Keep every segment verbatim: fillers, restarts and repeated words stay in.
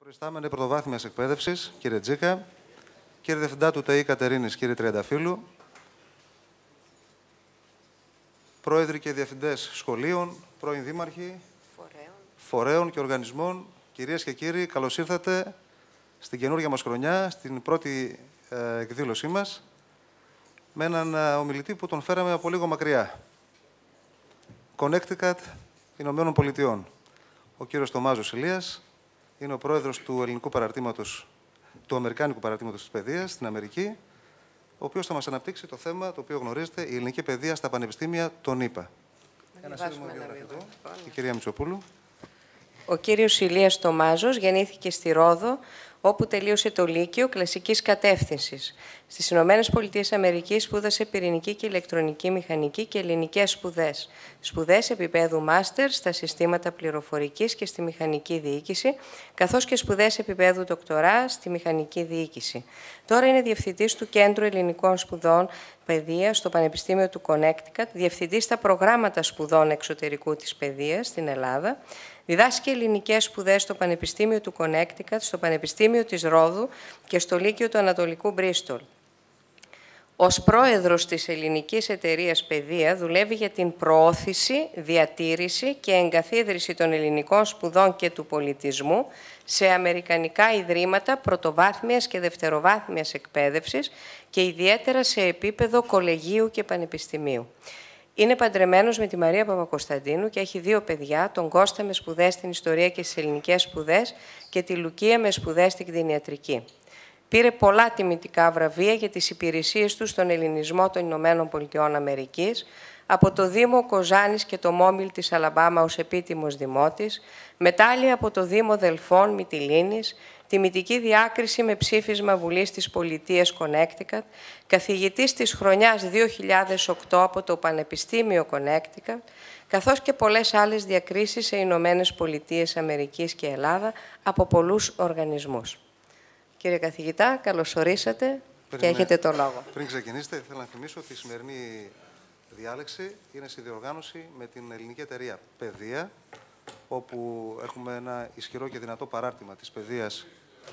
Προϊστάμενε πρωτοβάθμιας εκπαίδευσης, κύριε Τζίκα, κύριε Διευθυντά του ΤΕΙ Κατερίνης, κύριε Τριανταφύλου, πρόεδροι και διευθυντές σχολείων, πρώην δήμαρχοι, φορέων. φορέων και οργανισμών, κυρίες και κύριοι, καλώς ήρθατε στην καινούργια μας χρονιά, στην πρώτη ε, εκδήλωσή μας, με έναν ε, ομιλητή που τον φέραμε από λίγο μακριά. Connecticut, Ηνωμένων Πολιτειών. Ο κύριος Τομάζος Ηλίας είναι ο πρόεδρος του ελληνικού παραρτήματος, του αμερικάνικου παραρτήματος της παιδείας στην Αμερική, ο οποίος θα μας αναπτύξει το θέμα το οποίο γνωρίζετε, η ελληνική παιδεία στα πανεπιστήμια των ΗΠΑ. Ένα σύντομο βιογραφικό. Η κυρία Μητσοπούλου. Ο κύριος Ηλίας Τομάζος γεννήθηκε στη Ρόδο, όπου τελείωσε το Λύκειο κλασικής κατεύθυνσης. Στις Ηνωμένες Πολιτείες Αμερικής σπούδασε πυρηνική και ηλεκτρονική μηχανική και ελληνικές σπουδές. Σπουδές επίπεδου μάστερ στα συστήματα πληροφορικής και στη μηχανική διοίκηση, καθώς και σπουδές επίπεδου δοκτορά στη μηχανική διοίκηση. Τώρα είναι διευθυντής του Κέντρου Ελληνικών Σπουδών Παιδείας στο Πανεπιστήμιο του Connecticut, διευθυντής στα προγράμματα σπουδών εξωτερικού της παιδείας στην Ελλάδα. Διδάσκει ελληνικές σπουδές στο Πανεπιστήμιο του Connecticut, στο Πανεπιστήμιο της Ρόδου και στο Λύκειο του Ανατολικού Μπρίστολ. Ως πρόεδρος της Ελληνικής Εταιρείας Παιδεία δουλεύει για την προώθηση, διατήρηση και εγκαθίδρυση των ελληνικών σπουδών και του πολιτισμού σε αμερικανικά ιδρύματα πρωτοβάθμιας και δευτεροβάθμιας εκπαίδευσης και ιδιαίτερα σε επίπεδο κολεγίου και πανεπιστημίου. Είναι παντρεμένος με τη Μαρία Παπακοσταντίνου και έχει δύο παιδιά, τον Κώστα με σπουδές στην ιστορία και στις ελληνικές σπουδές και τη Λουκία με σπουδές στην κτηνιατρική. Πήρε πολλά τιμητικά βραβεία για τις υπηρεσίες του στον ελληνισμό των Ηνωμένων Πολιτειών Αμερικής, από το Δήμο Κοζάνης και το Μόμιλ της Αλαμπάμα ως επίτιμος δημότης, μετάλλια από το Δήμο Δελφών Μυτιλήνης, τιμητική διάκριση με ψήφισμα Βουλής της Πολιτείας Connecticut, καθηγητής της χρονιάς δύο χιλιάδες οκτώ από το Πανεπιστήμιο Connecticut, καθώς και πολλές άλλες διακρίσεις σε Ηνωμένες Πολιτείες Αμερικής και Ελλάδα από πολλούς οργανισμούς. Κύριε καθηγητά, καλώς ορίσατε και έχετε το λόγο. Πριν ξεκινήσετε, θέλω να θυμίσω ότι η σημερινή διάλεξη είναι στη διοργάνωση με την Ελληνική Εταιρεία Παιδεία, όπου έχουμε ένα ισχυρό και δυνατό παράρτημα της παιδείας.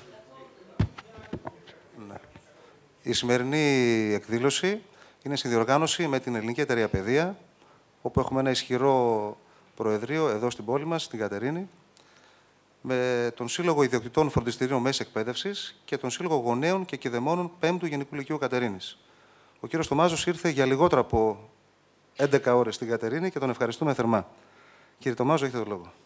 Ναι. Η σημερινή εκδήλωση είναι στη διοργάνωση με την Ελληνική Εταιρεία Παιδεία, όπου έχουμε ένα ισχυρό προεδρείο εδώ στην πόλη μας, στην Κατερίνη, με τον Σύλλογο Ιδιοκτητών Φροντιστηρίων Μέσης Εκπαίδευσης και τον Σύλλογο Γονέων και Κηδεμόνων Πέμπτου Γενικού Λυκείου Κατερίνης. Ο κύριος Τομάζος ήρθε για λιγότερα από έντεκα ώρες στην Κατερίνη και τον ευχαριστούμε θερμά. Κύριε Τομάζο, έχετε το λόγο.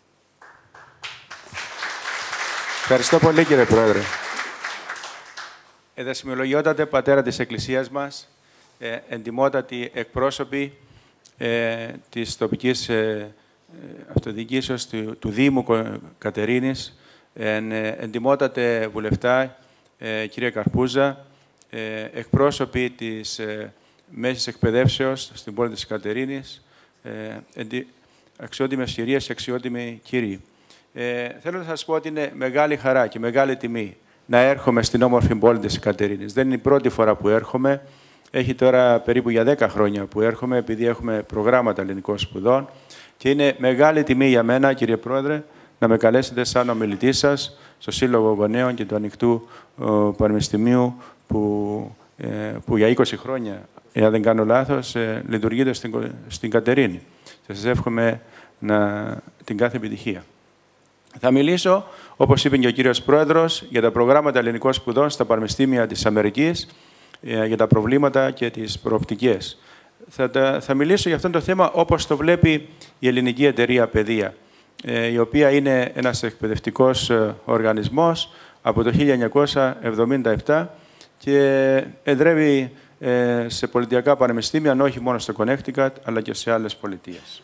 Ευχαριστώ πολύ, κύριε Πρόεδρε. Εδεσιμολογιότατε πατέρα της Εκκλησίας μας, ε, εντιμότατοι εκπρόσωποι ε, της τοπικής ε, αυτοδιοικήσεως του, του Δήμου Κατερίνης, ε, εντιμότατε βουλευτά, ε, κύριε Καρπούζα, ε, εκπρόσωποι της ε, Μέσης Εκπαιδεύσεως στην πόλη της Κατερίνης, ε, εντι, αξιότιμες κυρίες και αξιότιμοι κύριοι. Ε, θέλω να σας πω ότι είναι μεγάλη χαρά και μεγάλη τιμή να έρχομαι στην όμορφη πόλη της Κατερίνης. Δεν είναι η πρώτη φορά που έρχομαι. Έχει τώρα περίπου για δέκα χρόνια που έρχομαι, επειδή έχουμε προγράμματα ελληνικών σπουδών. Και είναι μεγάλη τιμή για μένα, κύριε Πρόεδρε, να με καλέσετε σαν ομιλητή σας στο Σύλλογο Γονέων και του Ανοιχτού ο, Πανεπιστημίου που, ε, που για είκοσι χρόνια, εάν δεν κάνω λάθος, ε, λειτουργείται στην, στην Κατερίνη. Και σας εύχομαι να, την κάθε επιτυχία. Θα μιλήσω, όπως είπε και ο κύριος Πρόεδρος, για τα προγράμματα ελληνικών σπουδών στα πανεπιστήμια της Αμερικής, για τα προβλήματα και τις προοπτικές. Θα, θα μιλήσω για αυτό το θέμα όπως το βλέπει η Ελληνική Εταιρεία Παιδεία, η οποία είναι ένας εκπαιδευτικός οργανισμός από το χίλια εννιακόσια εβδομήντα επτά και εδρεύει σε πολιτιακά πανεπιστήμια, όχι μόνο στο Connecticut, αλλά και σε άλλες πολιτείες.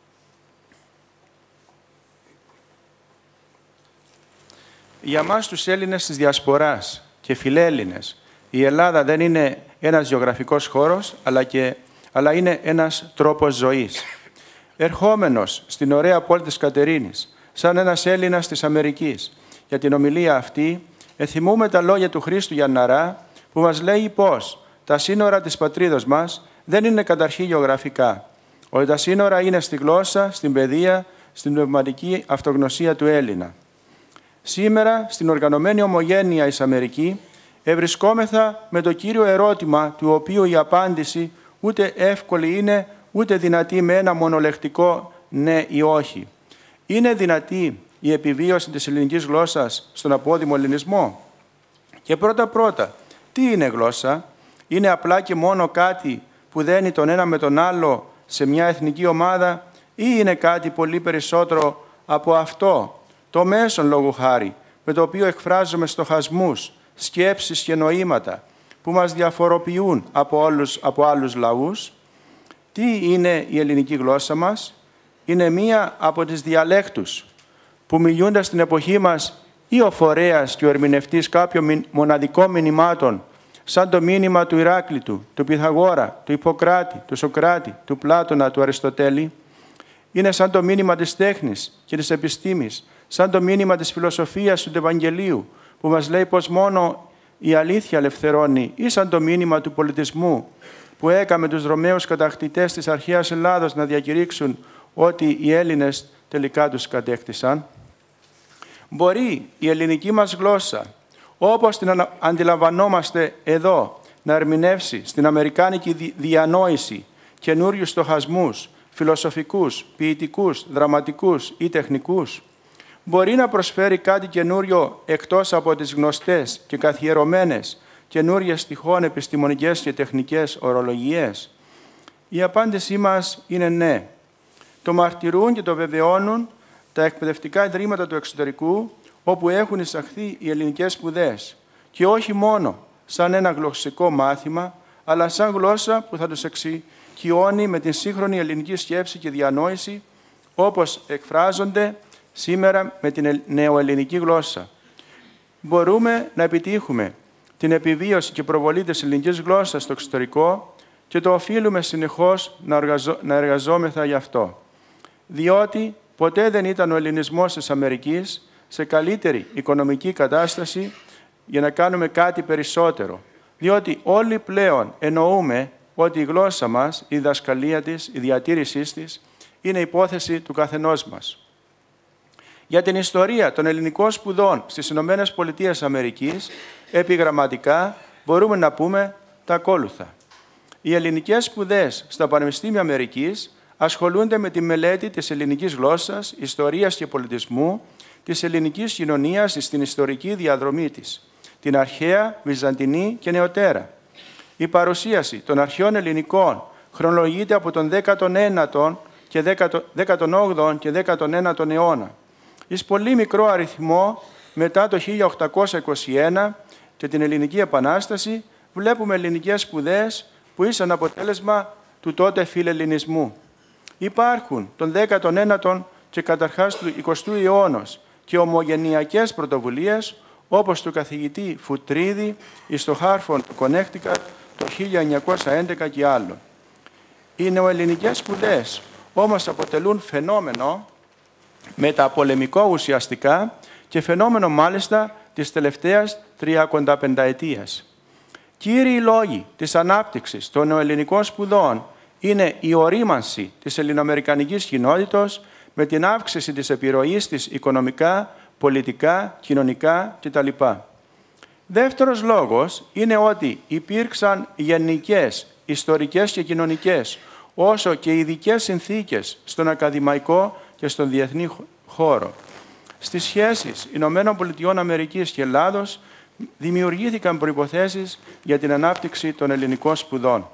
Για μας τους Έλληνες της Διασποράς και φιλέλληνες, η Ελλάδα δεν είναι ένας γεωγραφικός χώρος, αλλά, και, αλλά είναι ένας τρόπος ζωής. Ερχόμενος στην ωραία πόλη της Κατερίνης, σαν ένας Έλληνας της Αμερικής, για την ομιλία αυτή, εθυμούμε τα λόγια του Χρήστου Γιανναρά, που μας λέει πως τα σύνορα της πατρίδος μας δεν είναι καταρχήν γεωγραφικά, ότι τα σύνορα είναι στη γλώσσα, στην παιδεία, στην πνευματική αυτογνωσία του Έλληνα. Σήμερα, στην οργανωμένη ομογένεια εις Αμερική, ευρισκόμεθα με το κύριο ερώτημα, του οποίου η απάντηση ούτε εύκολη είναι, ούτε δυνατή με ένα μονολεκτικό ναι ή όχι. Είναι δυνατή η επιβίωση της ελληνικής γλώσσας στον απόδημο ελληνισμό? Και πρώτα-πρώτα, τι είναι γλώσσα? Είναι απλά και μόνο κάτι που δένει τον ένα με τον άλλο σε μια εθνική ομάδα, ή είναι κάτι πολύ περισσότερο από αυτό, το μέσον λόγου χάρη, με το οποίο εκφράζουμε στοχασμούς, σκέψεις και νοήματα που μας διαφοροποιούν από, όλους, από άλλους λαούς? Τι είναι η ελληνική γλώσσα μας? Είναι μία από τις διαλέκτους που μιλούνται στην εποχή μας ή ο φορέας και ο ερμηνευτής κάποιων μοναδικών μηνυμάτων, σαν το μήνυμα του Ηράκλειτου, του Πυθαγόρα, του Ιπποκράτη, του Σοκράτη, του Πλάτωνα, του Αριστοτέλη. Είναι σαν το μήνυμα της τέχνης και της επιστήμης, σαν το μήνυμα της φιλοσοφίας του Ευαγγελίου, που μας λέει πως μόνο η αλήθεια ελευθερώνει, ή σαν το μήνυμα του πολιτισμού, που έκαμε τους Ρωμαίους κατακτητές της αρχαίας Ελλάδος να διακηρύξουν ότι οι Έλληνες τελικά τους κατέκτησαν. Μπορεί η ελληνική μας γλώσσα, όπως την αντιλαμβανόμαστε εδώ, να ερμηνεύσει στην αμερικάνικη διανόηση καινούριους στοχασμούς, φιλοσοφικούς, ποιητικούς, δραματικούς ή τεχνικούς? Μπορεί να προσφέρει κάτι καινούριο εκτός από τις γνωστές και καθιερωμένες καινούριες τυχόν επιστημονικές και τεχνικές ορολογίες? Η απάντησή μας είναι ναι. Το μαρτυρούν και το βεβαιώνουν τα εκπαιδευτικά ιδρύματα του εξωτερικού, όπου έχουν εισαχθεί οι ελληνικές σπουδές. Και όχι μόνο σαν ένα γλωσσικό μάθημα, αλλά σαν γλώσσα που θα τους εξοικειώνει με την σύγχρονη ελληνική σκέψη και διανόηση, όπως εκφράζονται σήμερα με την νεοελληνική γλώσσα. Μπορούμε να επιτύχουμε την επιβίωση και προβολή της ελληνικής γλώσσας στο εξωτερικό και το οφείλουμε συνεχώς να, εργαζό, να εργαζόμεθα γι' αυτό. Διότι ποτέ δεν ήταν ο ελληνισμός της Αμερικής σε καλύτερη οικονομική κατάσταση για να κάνουμε κάτι περισσότερο. Διότι όλοι πλέον εννοούμε ότι η γλώσσα μας, η διδασκαλία της, η διατήρησή της, είναι υπόθεση του καθενός μας. Για την ιστορία των ελληνικών σπουδών στις Ηνωμένες Πολιτείες Αμερικής, επιγραμματικά μπορούμε να πούμε τα ακόλουθα. Οι ελληνικές σπουδές στα Πανεπιστήμια Αμερικής ασχολούνται με τη μελέτη της ελληνικής γλώσσας, ιστορίας και πολιτισμού, της ελληνικής κοινωνίας στην ιστορική διαδρομή της, την αρχαία, βυζαντινή και νεωτέρα. Η παρουσίαση των αρχαίων ελληνικών χρονολογείται από τον δέκατον ένατο και δέκατον όγδοο και δέκατον ένατο αιώνα. Εις πολύ μικρό αριθμό, μετά το χίλια οκτακόσια είκοσι ένα και την Ελληνική Επανάσταση, βλέπουμε ελληνικές σπουδές που ήσαν αποτέλεσμα του τότε φιλελληνισμού. Υπάρχουν τον δέκατον ένατο και καταρχάς του εικοστού αιώνος και ομογενειακές πρωτοβουλίες, όπως του καθηγητή Φουτρίδη εις το Χάρφον του Κονέκτικατ το χίλια εννιακόσια έντεκα και άλλο. Οι νεοελληνικές σπουδές όμως αποτελούν φαινόμενο μεταπολεμικό ουσιαστικά και φαινόμενο μάλιστα της τελευταίας τριακονταπενταετίας. Κύριοι λόγοι της ανάπτυξης των νεοελληνικών σπουδών είναι η ορίμανση της ελληνοαμερικανικής κοινότητας με την αύξηση της επιρροής της οικονομικά, πολιτικά, κοινωνικά κτλ. Δεύτερος λόγος είναι ότι υπήρξαν γενικές, ιστορικές και κοινωνικές, όσο και ειδικές συνθήκες στον ακαδημαϊκό και στον διεθνή χώρο. Στις σχέσεις Ηνωμένων Πολιτειών Αμερικής και Ελλάδος δημιουργήθηκαν προϋποθέσεις για την ανάπτυξη των ελληνικών σπουδών.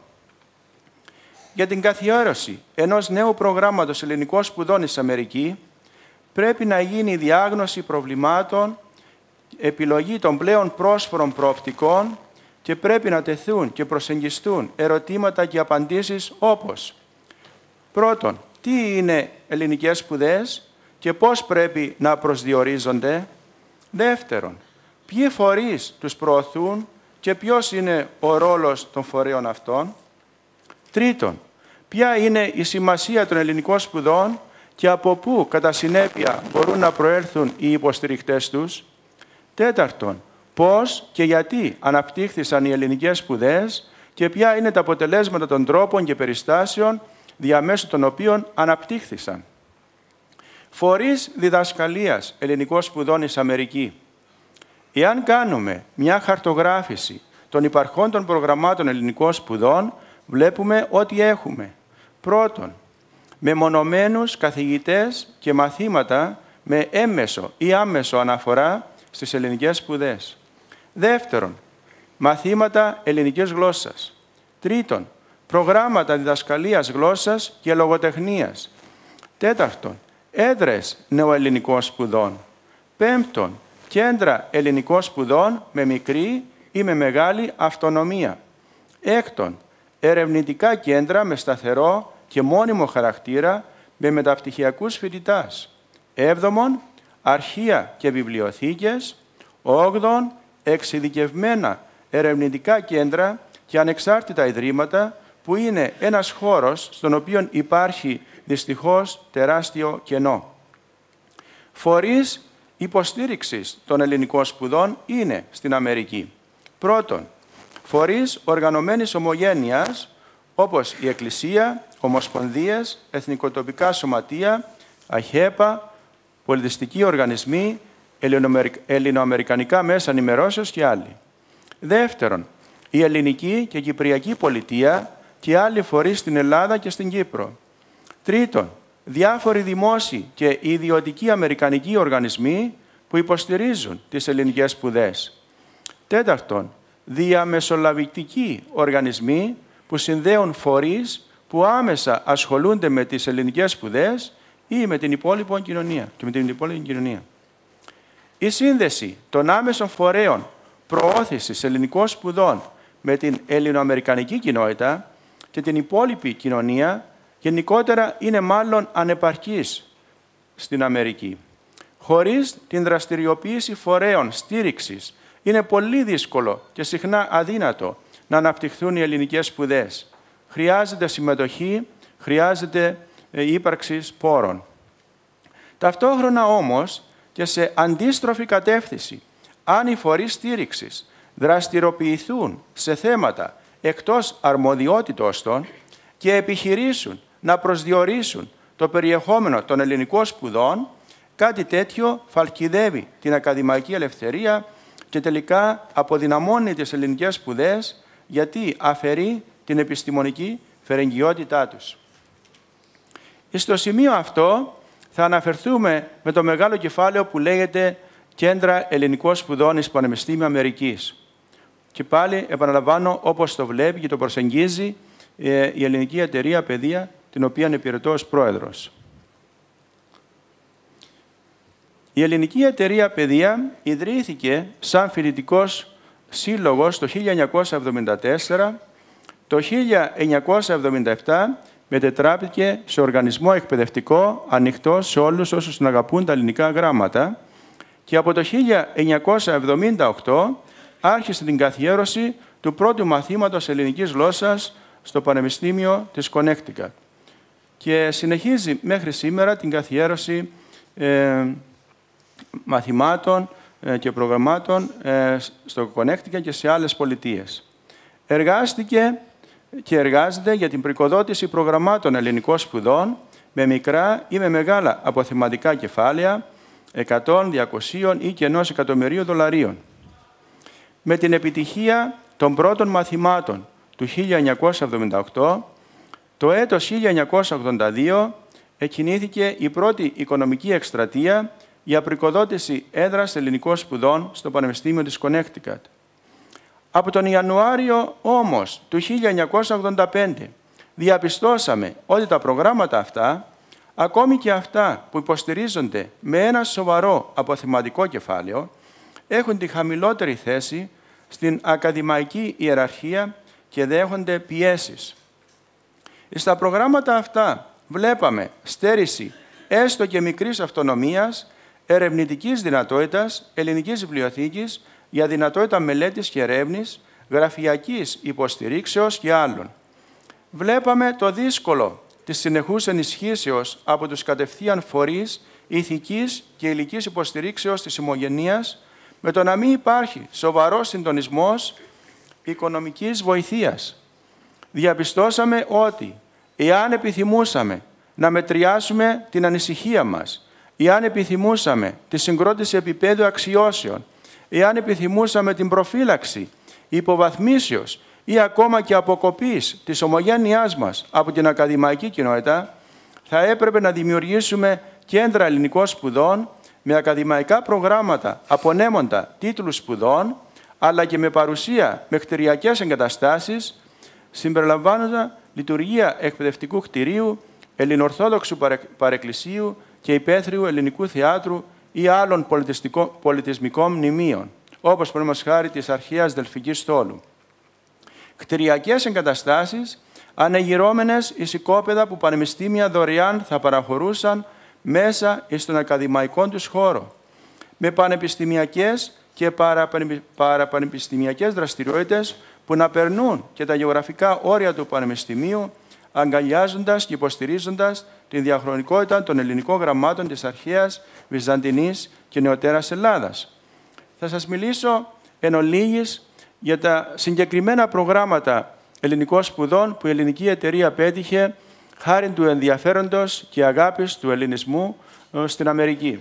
Για την καθιέρωση ενός νέου προγράμματος ελληνικών σπουδών στην Αμερική πρέπει να γίνει διάγνωση προβλημάτων, επιλογή των πλέον πρόσφορων προοπτικών και πρέπει να τεθούν και προσεγγιστούν ερωτήματα και απαντήσεις όπως: πρώτον, τι είναι ελληνικές σπουδές και πώς πρέπει να προσδιορίζονται? Δεύτερον, ποιοι φορείς τους προωθούν και ποιος είναι ο ρόλος των φορέων αυτών? Τρίτον, ποια είναι η σημασία των ελληνικών σπουδών και από πού κατά συνέπεια μπορούν να προέλθουν οι υποστηρικτές τους? Τέταρτον, πώς και γιατί αναπτύχθησαν οι ελληνικές σπουδές και ποια είναι τα αποτελέσματα των τρόπων και περιστάσεων διαμέσου των οποίων αναπτύχθησαν. Φορείς διδασκαλίας ελληνικών σπουδών εις Αμερική. Εάν κάνουμε μια χαρτογράφηση των υπαρχόντων προγραμμάτων ελληνικών σπουδών, βλέπουμε ότι έχουμε πρώτον, μεμονωμένους καθηγητές και μαθήματα με έμμεσο ή άμμεσο αναφορά στις ελληνικές σπουδές. Δεύτερον, μαθήματα ελληνικής γλώσσας. Τρίτον, προγράμματα διδασκαλίας γλώσσας και λογοτεχνίας. Τέταρτον, έδρες νεοελληνικών σπουδών. Πέμπτον, κέντρα ελληνικών σπουδών με μικρή ή με μεγάλη αυτονομία. Έκτον, ερευνητικά κέντρα με σταθερό και μόνιμο χαρακτήρα με μεταπτυχιακούς φοιτητάς. Έβδομον, αρχεία και βιβλιοθήκες. Όγδον, εξειδικευμένα ερευνητικά κέντρα και ανεξάρτητα ιδρύματα, που είναι ένας χώρος στον οποίο υπάρχει δυστυχώς τεράστιο κενό. Φορείς υποστήριξης των ελληνικών σπουδών είναι στην Αμερική. Πρώτον, φορείς οργανωμένης ομογένειας, όπως η Εκκλησία, ομοσπονδίες, εθνικοτοπικά σωματεία, ΑΧΕΠΑ, πολιτιστικοί οργανισμοί, ελληνοαμερικανικά μέσα ενημερώσεως και άλλοι. Δεύτερον, η ελληνική και κυπριακή πολιτεία και άλλοι φορείς στην Ελλάδα και στην Κύπρο. Τρίτον, διάφοροι δημόσιοι και ιδιωτικοί αμερικανικοί οργανισμοί που υποστηρίζουν τις ελληνικές σπουδές. Τέταρτον, διαμεσολαβητικοί οργανισμοί που συνδέουν φορείς που άμεσα ασχολούνται με τις ελληνικές σπουδές ή με την υπόλοιπη κοινωνία. Και με την υπόλοιπη κοινωνία. Η σύνδεση των άμεσων φορέων προώθησης ελληνικών σπουδών με την ελληνοαμερικανική κοινότητα και την υπόλοιπη κοινωνία γενικότερα είναι μάλλον ανεπαρκής στην Αμερική. Χωρίς την δραστηριοποίηση φορέων στήριξης είναι πολύ δύσκολο και συχνά αδύνατο να αναπτυχθούν οι ελληνικές σπουδές. Χρειάζεται συμμετοχή, χρειάζεται ύπαρξη πόρων. Ταυτόχρονα όμως και σε αντίστροφη κατεύθυνση, αν οι φορείς στήριξης δραστηριοποιηθούν σε θέματα εκτός αρμοδιότητος των και επιχειρήσουν να προσδιορίσουν το περιεχόμενο των ελληνικών σπουδών, κάτι τέτοιο φαλκιδεύει την ακαδημαϊκή ελευθερία και τελικά αποδυναμώνει τις ελληνικές σπουδές, γιατί αφαιρεί την επιστημονική φερεγγιότητά τους. Στο σημείο αυτό θα αναφερθούμε με το μεγάλο κεφάλαιο που λέγεται «Κέντρα ελληνικών σπουδών εις Πανεπιστήμιο Αμερικής». Και πάλι επαναλαμβάνω, όπως το βλέπει και το προσεγγίζει η Ελληνική Εταιρεία Παιδεία, την οποία υπηρετώ ως πρόεδρος. Η Ελληνική Εταιρεία Παιδεία ιδρύθηκε σαν φοιτητικός σύλλογος το χίλια εννιακόσια εβδομήντα τέσσερα. Το χίλια εννιακόσια εβδομήντα επτά μετετράπηκε σε οργανισμό εκπαιδευτικό ανοιχτό σε όλους όσους την αγαπούν τα ελληνικά γράμματα και από το χίλια εννιακόσια εβδομήντα οκτώ άρχισε την καθιέρωση του πρώτου μαθήματος ελληνικής γλώσσας στο Πανεπιστήμιο της Connecticut και συνεχίζει μέχρι σήμερα την καθιέρωση ε, μαθημάτων ε, και προγραμμάτων ε, στο Connecticut και σε άλλες πολιτείες. Εργάστηκε και εργάζεται για την πρικοδότηση προγραμμάτων ελληνικών σπουδών με μικρά ή με μεγάλα αποθεματικά κεφάλαια εκατό, διακόσια ή και ενός εκατομμυρίου δολαρίων. Με την επιτυχία των πρώτων μαθημάτων του χίλια εννιακόσια εβδομήντα οκτώ, το έτος χίλια εννιακόσια ογδόντα δύο εκκινήθηκε η πρώτη οικονομική εκστρατεία για πρικοδότηση έδρας ελληνικών σπουδών στο Πανεπιστήμιο της Connecticut. Από τον Ιανουάριο όμως του χίλια εννιακόσια ογδόντα πέντε διαπιστώσαμε ότι τα προγράμματα αυτά, ακόμη και αυτά που υποστηρίζονται με ένα σοβαρό αποθεματικό κεφάλαιο, έχουν τη χαμηλότερη θέση στην ακαδημαϊκή ιεραρχία και δέχονται πιέσεις. Στα προγράμματα αυτά βλέπαμε στέρηση έστω και μικρής αυτονομίας, ερευνητικής δυνατότητας, ελληνικής βιβλιοθήκης για δυνατότητα μελέτης και ερεύνης, γραφειακής υποστηρίξεως και άλλων. Βλέπαμε το δύσκολο της συνεχούς ενισχύσεως από τους κατευθείαν φορείς ηθικής και υλικής υποστηρίξεως της ομογενείας, με το να μην υπάρχει σοβαρός συντονισμός οικονομικής βοηθείας. Διαπιστώσαμε ότι, εάν επιθυμούσαμε να μετριάσουμε την ανησυχία μας εάν επιθυμούσαμε τη συγκρότηση επίπεδου αξιώσεων, εάν επιθυμούσαμε την προφύλαξη, υποβαθμίσεως ή ακόμα και αποκοπής της ομογένειάς μας από την ακαδημαϊκή κοινότητα, θα έπρεπε να δημιουργήσουμε κέντρα ελληνικών σπουδών με ακαδημαϊκά προγράμματα απονέμοντα τίτλους σπουδών, αλλά και με παρουσία με κτηριακές εγκαταστάσεις, συμπεριλαμβάνοντα λειτουργία εκπαιδευτικού κτηρίου, ελληνοορθόδοξου παρεκκλησίου και υπαίθριου ελληνικού θεάτρου ή άλλων πολιτισμικών μνημείων, όπως παραδείγματος χάρη της αρχαίας Δελφικής Στόλου. Κτηριακές εγκαταστάσεις ανεγυρώμενες εις οικόπεδα που πανεπιστήμια δωρεάν θα παραχωρούσαν μέσα στον ακαδημαϊκό τους χώρο, με πανεπιστημιακές και παραπανεπιστημιακές δραστηριότητες που να περνούν και τα γεωγραφικά όρια του πανεπιστημίου, αγκαλιάζοντας και υποστηρίζοντας την διαχρονικότητα των ελληνικών γραμμάτων της αρχαίας Βυζαντινής και νεωτέρας Ελλάδας. Θα σας μιλήσω εν ολίγης για τα συγκεκριμένα προγράμματα ελληνικών σπουδών που η ελληνική εταιρεία πέτυχε χάρη του ενδιαφέροντος και αγάπης του ελληνισμού στην Αμερική.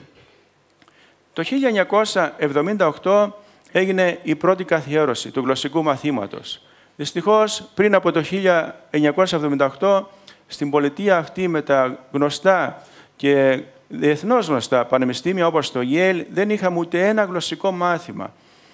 Το χίλια εννιακόσια εβδομήντα οκτώ έγινε η πρώτη καθιέρωση του γλωσσικού μαθήματος. Δυστυχώς, πριν από το χίλια εννιακόσια εβδομήντα οκτώ, στην πολιτεία αυτή με τα γνωστά και διεθνώς γνωστά πανεπιστήμια όπως το Yale, δεν είχαμε ούτε ένα γλωσσικό μάθημα.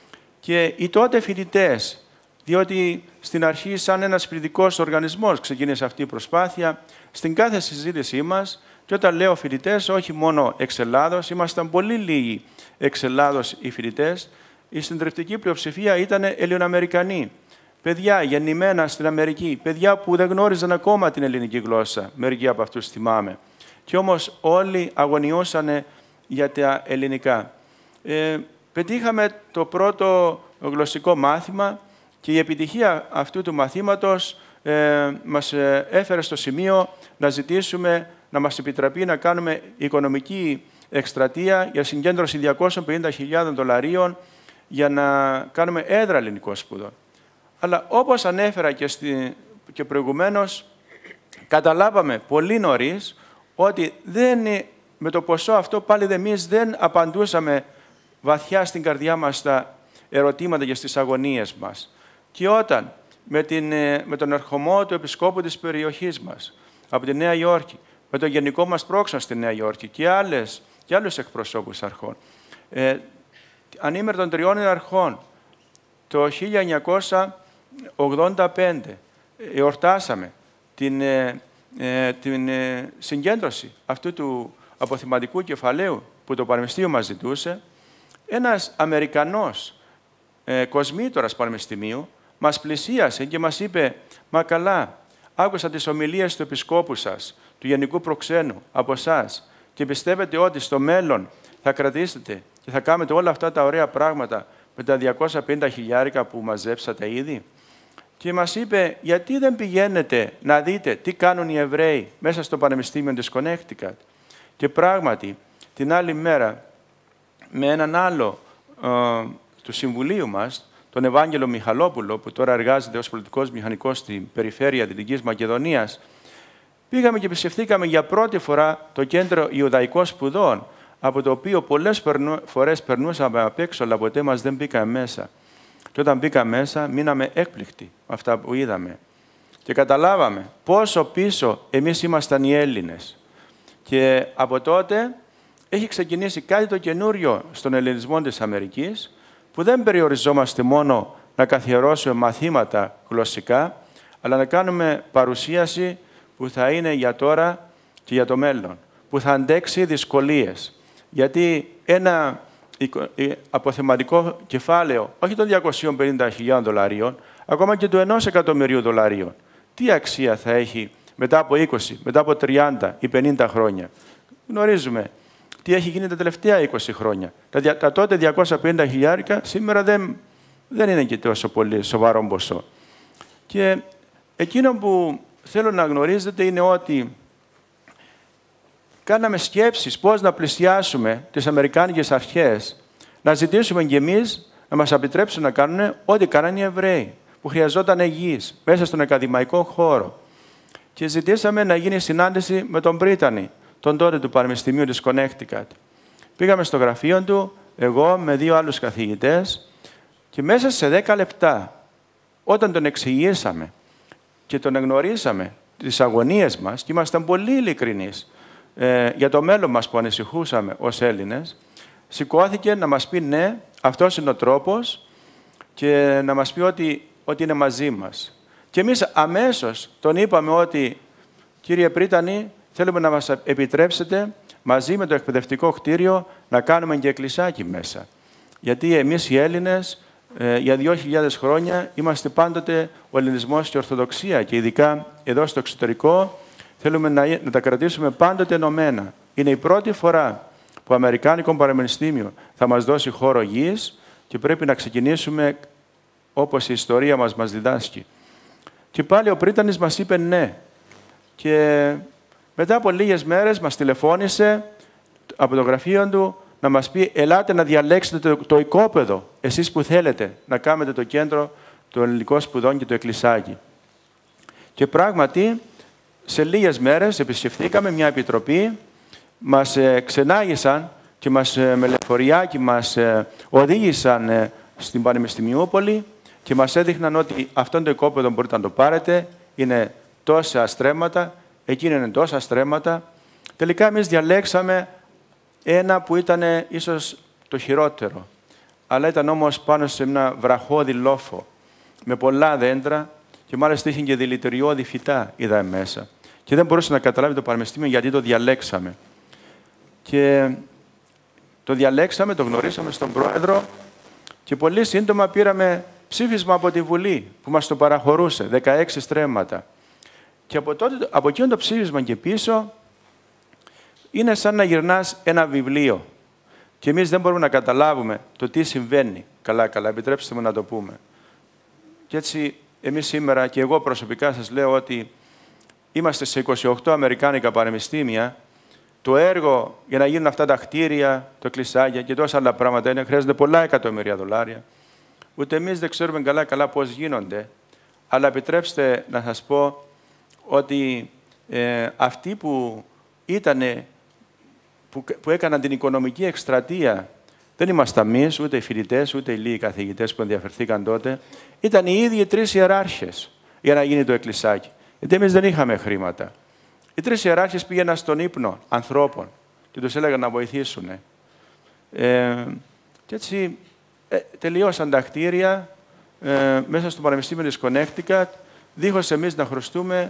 Και οι τότε φοιτητές, διότι στην αρχή σαν ένας φοιτητικός οργανισμός ξεκίνησε αυτή η προσπάθεια, στην κάθε συζήτησή μας, και όταν λέω φοιτητές, όχι μόνο εξ Ελλάδος, ήμασταν πολύ λίγοι εξ Ελλάδος οι φοιτητές, η συντριπτική πλειοψηφία ήταν Ελληνοαμερικανοί. Παιδιά γεννημένα στην Αμερική, παιδιά που δεν γνώριζαν ακόμα την ελληνική γλώσσα, μερικοί από αυτούς θυμάμαι. Και όμως όλοι αγωνιώσανε για τα ελληνικά. Ε, πετύχαμε το πρώτο γλωσσικό μάθημα και η επιτυχία αυτού του μαθήματος ε, μας έφερε στο σημείο να ζητήσουμε να μας επιτραπεί να κάνουμε οικονομική εκστρατεία για συγκέντρωση διακόσιων πενήντα χιλιάδων δολαρίων για να κάνουμε έδρα ελληνικών σπουδών. Αλλά όπως ανέφερα και, στη, και προηγουμένως, καταλάβαμε πολύ νωρίς ότι δεν, με το ποσό αυτό πάλι εμείς δεν απαντούσαμε βαθιά στην καρδιά μας στα ερωτήματα και στις αγωνίες μας. Και όταν με, την, με τον ερχομό του επισκόπου της περιοχής μας από τη Νέα Υόρκη, με τον γενικό μας πρόξενο στη Νέα Υόρκη και, άλλες, και άλλους εκπροσώπους αρχών, ε, ανήμερα των τριών αρχών, το χίλια εννιακόσια ογδόντα πέντε εορτάσαμε την, ε, ε, την ε, συγκέντρωση αυτού του αποθηματικού κεφαλαίου που το Πανεπιστήμιο μας ζητούσε. Ένας Αμερικανός ε, κοσμήτορας πανεπιστημίου μας πλησίασε και μας είπε «Μα καλά, άκουσα τις ομιλίες του επισκόπου σας, του Γενικού Προξένου, από εσάς και πιστεύετε ότι στο μέλλον θα κρατήσετε και θα κάνετε όλα αυτά τα ωραία πράγματα με τα διακόσια πενήντα χιλιάρικα που μαζέψατε ήδη». Και μας είπε «Γιατί δεν πηγαίνετε να δείτε τι κάνουν οι Εβραίοι μέσα στο Πανεπιστήμιο της Connecticut». Και πράγματι, την άλλη μέρα, με έναν άλλο ε, του Συμβουλίου μας, τον Ευάγγελο Μιχαλόπουλο, που τώρα εργάζεται ως πολιτικός μηχανικός στην περιφέρεια Δυτικής Μακεδονίας, πήγαμε και επισκεφθήκαμε για πρώτη φορά το Κέντρο Ιουδαϊκών Σπουδών, από το οποίο πολλές φορές περνούσαμε απ' έξω, αλλά ποτέ μας δεν μπήκαμε μέσα. Και όταν μπήκαμε μέσα, μείναμε έκπληκτοι με αυτά που είδαμε. Και καταλάβαμε πόσο πίσω εμείς ήμασταν οι Έλληνες. Και από τότε έχει ξεκινήσει κάτι το καινούριο στον ελληνισμό της Αμερικής, που δεν περιοριζόμαστε μόνο να καθιερώσουμε μαθήματα γλωσσικά, αλλά να κάνουμε παρουσίαση που θα είναι για τώρα και για το μέλλον, που θα αντέξει δυσκολίες. Γιατί ένα αποθεματικό κεφάλαιο, όχι των διακοσίων πενήντα χιλιάδων δολαρίων, ακόμα και του ενός εκατομμυρίου δολαρίων, τι αξία θα έχει μετά από είκοσι, μετά από τριάντα ή πενήντα χρόνια. Γνωρίζουμε τι έχει γίνει τα τελευταία είκοσι χρόνια. Τα, τα τότε διακόσια πενήντα χιλιάρικα σήμερα δεν, δεν είναι και τόσο πολύ σοβαρό ποσό. Και εκείνο που θέλω να γνωρίζετε είναι ότι κάναμε σκέψεις πώς να πλησιάσουμε τις αμερικάνικες αρχές, να ζητήσουμε κι εμείς να μας επιτρέψουν να κάνουν ό,τι κάνανε οι Εβραίοι, που χρειαζόταν γης μέσα στον ακαδημαϊκό χώρο. Και ζητήσαμε να γίνει συνάντηση με τον Πρίτανη, τον τότε του Πανεπιστημίου της Connecticut. Πήγαμε στο γραφείο του, εγώ με δύο άλλους καθηγητές, και μέσα σε δέκα λεπτά, όταν τον εξηγήσαμε και τον εγνωρίσαμε τις αγωνίες μας, και ήμασταν πολύ ειλικρινείς ε, για το μέλλον μας που ανησυχούσαμε ως Έλληνες, σηκώθηκε να μας πει ναι, αυτός είναι ο τρόπος, και να μας πει ότι, ότι είναι μαζί μας. Και εμείς αμέσως τον είπαμε ότι, κύριε Πρίτανη, θέλουμε να μας επιτρέψετε μαζί με το εκπαιδευτικό κτίριο να κάνουμε και εκκλησάκι μέσα. Γιατί εμείς οι Έλληνες ε, για δύο χιλιάδες χρόνια είμαστε πάντοτε ο ελληνισμός και η Ορθοδοξία, και ειδικά εδώ στο εξωτερικό θέλουμε να, να τα κρατήσουμε πάντοτε ενωμένα. Είναι η πρώτη φορά που το Αμερικάνικο Πανεπιστήμιο θα μας δώσει χώρο γης και πρέπει να ξεκινήσουμε όπως η ιστορία μας μας διδάσκει. Και πάλι ο Πρίτανης μας είπε ναι. Και μετά από λίγες μέρες μας τηλεφώνησε από το γραφείο του να μας πει ελάτε να διαλέξετε το, το οικόπεδο, εσείς που θέλετε, να κάνετε το κέντρο των ελληνικών σπουδών και το εκκλησάκι. Και πράγματι, σε λίγες μέρες επισκεφθήκαμε μια επιτροπή, μας ε, ξενάγησαν και μας ε, με λεωφοριάκι μας ε, οδήγησαν ε, στην Πανεπιστημιούπολη και μας έδειχναν ότι αυτό το οικόπεδο μπορείτε να το πάρετε, είναι τόσα στρέμματα, εκείνο είναι τόσα στρέμματα. Τελικά εμείς διαλέξαμε ένα που ήταν ίσως το χειρότερο, αλλά ήταν όμως πάνω σε ένα βραχώδη λόφο, με πολλά δέντρα και μάλιστα είχε και δηλητηριώδη φυτά, είδαμε μέσα. Και δεν μπορούσε να καταλάβει το Πανεπιστήμιο γιατί το διαλέξαμε. Και το διαλέξαμε, το γνωρίσαμε στον πρόεδρο και πολύ σύντομα πήραμε ψήφισμα από τη Βουλή που μας το παραχωρούσε, δεκαέξι στρέμματα. Και από, τότε, από εκείνο το ψήφισμα και πίσω είναι σαν να γυρνάς ένα βιβλίο. Και εμείς δεν μπορούμε να καταλάβουμε το τι συμβαίνει. Καλά-καλά, επιτρέψτε μου να το πούμε. Και έτσι, εμείς σήμερα και εγώ προσωπικά σας λέω ότι είμαστε σε είκοσι οκτώ αμερικάνικα πανεπιστήμια. Το έργο για να γίνουν αυτά τα κτίρια, το εκκλησάκια και τόσα άλλα πράγματα είναι, χρειάζονται πολλά εκατομμύρια δολάρια. Ούτε εμείς δεν ξέρουμε καλά-καλά πώς γίνονται. Αλλά επιτρέψτε να σας πω ότι ε, αυτοί που ήτανε, που, που έκαναν την οικονομική εκστρατεία, δεν ήμασταν εμείς, ούτε οι φοιτητές, ούτε οι λίγοι καθηγητές που ενδιαφερθήκαν τότε, ήταν οι ίδιοι οι τρεις ιεράρχες για να γίνει το εκκλησάκι. Γιατί εμείς δεν είχαμε χρήματα. Οι τρεις ιεράρχες πήγαιναν στον ύπνο ανθρώπων και τους έλεγαν να βοηθήσουν. Ε, και έτσι ε, τελειώσαν τα κτίρια ε, μέσα στο Πανεπιστήμιο της Connecticut, δίχως εμείς να χρωστούμε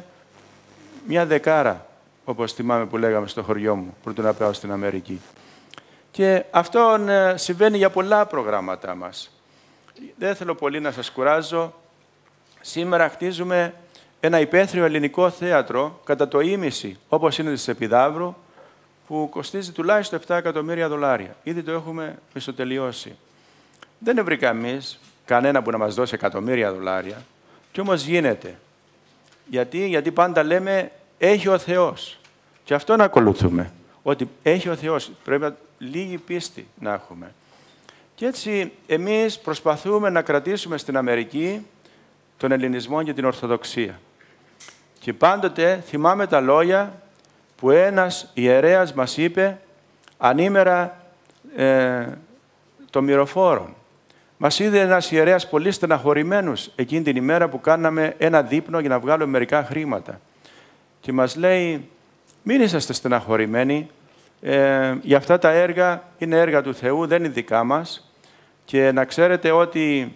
μια δεκάρα, όπως θυμάμαι που λέγαμε στο χωριό μου, πρωτού να πάω στην Αμερική. Και αυτό ε, συμβαίνει για πολλά προγράμματα μας. Δεν θέλω πολύ να σας κουράζω. Σήμερα χτίζουμε ένα υπαίθριο ελληνικό θέατρο κατά το ίμιση, όπως είναι της Επιδαύρου, που κοστίζει τουλάχιστον επτά εκατομμύρια δολάρια. Ήδη το έχουμε μισοτελειώσει. Δεν βρήκα εμείς κανένα που να μας δώσει εκατομμύρια δολάρια, και όμως γίνεται. Γιατί, γιατί πάντα λέμε έχει ο Θεός. Και αυτό να ακολουθούμε. Ότι έχει ο Θεός. Πρέπει να, λίγη πίστη να έχουμε. Και έτσι εμείς προσπαθούμε να κρατήσουμε στην Αμερική τον ελληνισμό και την Ορθοδοξία. Και πάντοτε θυμάμαι τα λόγια που ένας ιερέας μας είπε ανήμερα ε, των μυροφόρων. Μας είδε ένας ιερέας πολύ στεναχωρημένος εκείνη την ημέρα που κάναμε ένα δείπνο για να βγάλουμε μερικά χρήματα. Και μας λέει, μην είσαστε στεναχωρημένοι, ε, για αυτά τα έργα είναι έργα του Θεού, δεν είναι δικά μας. Και να ξέρετε ότι,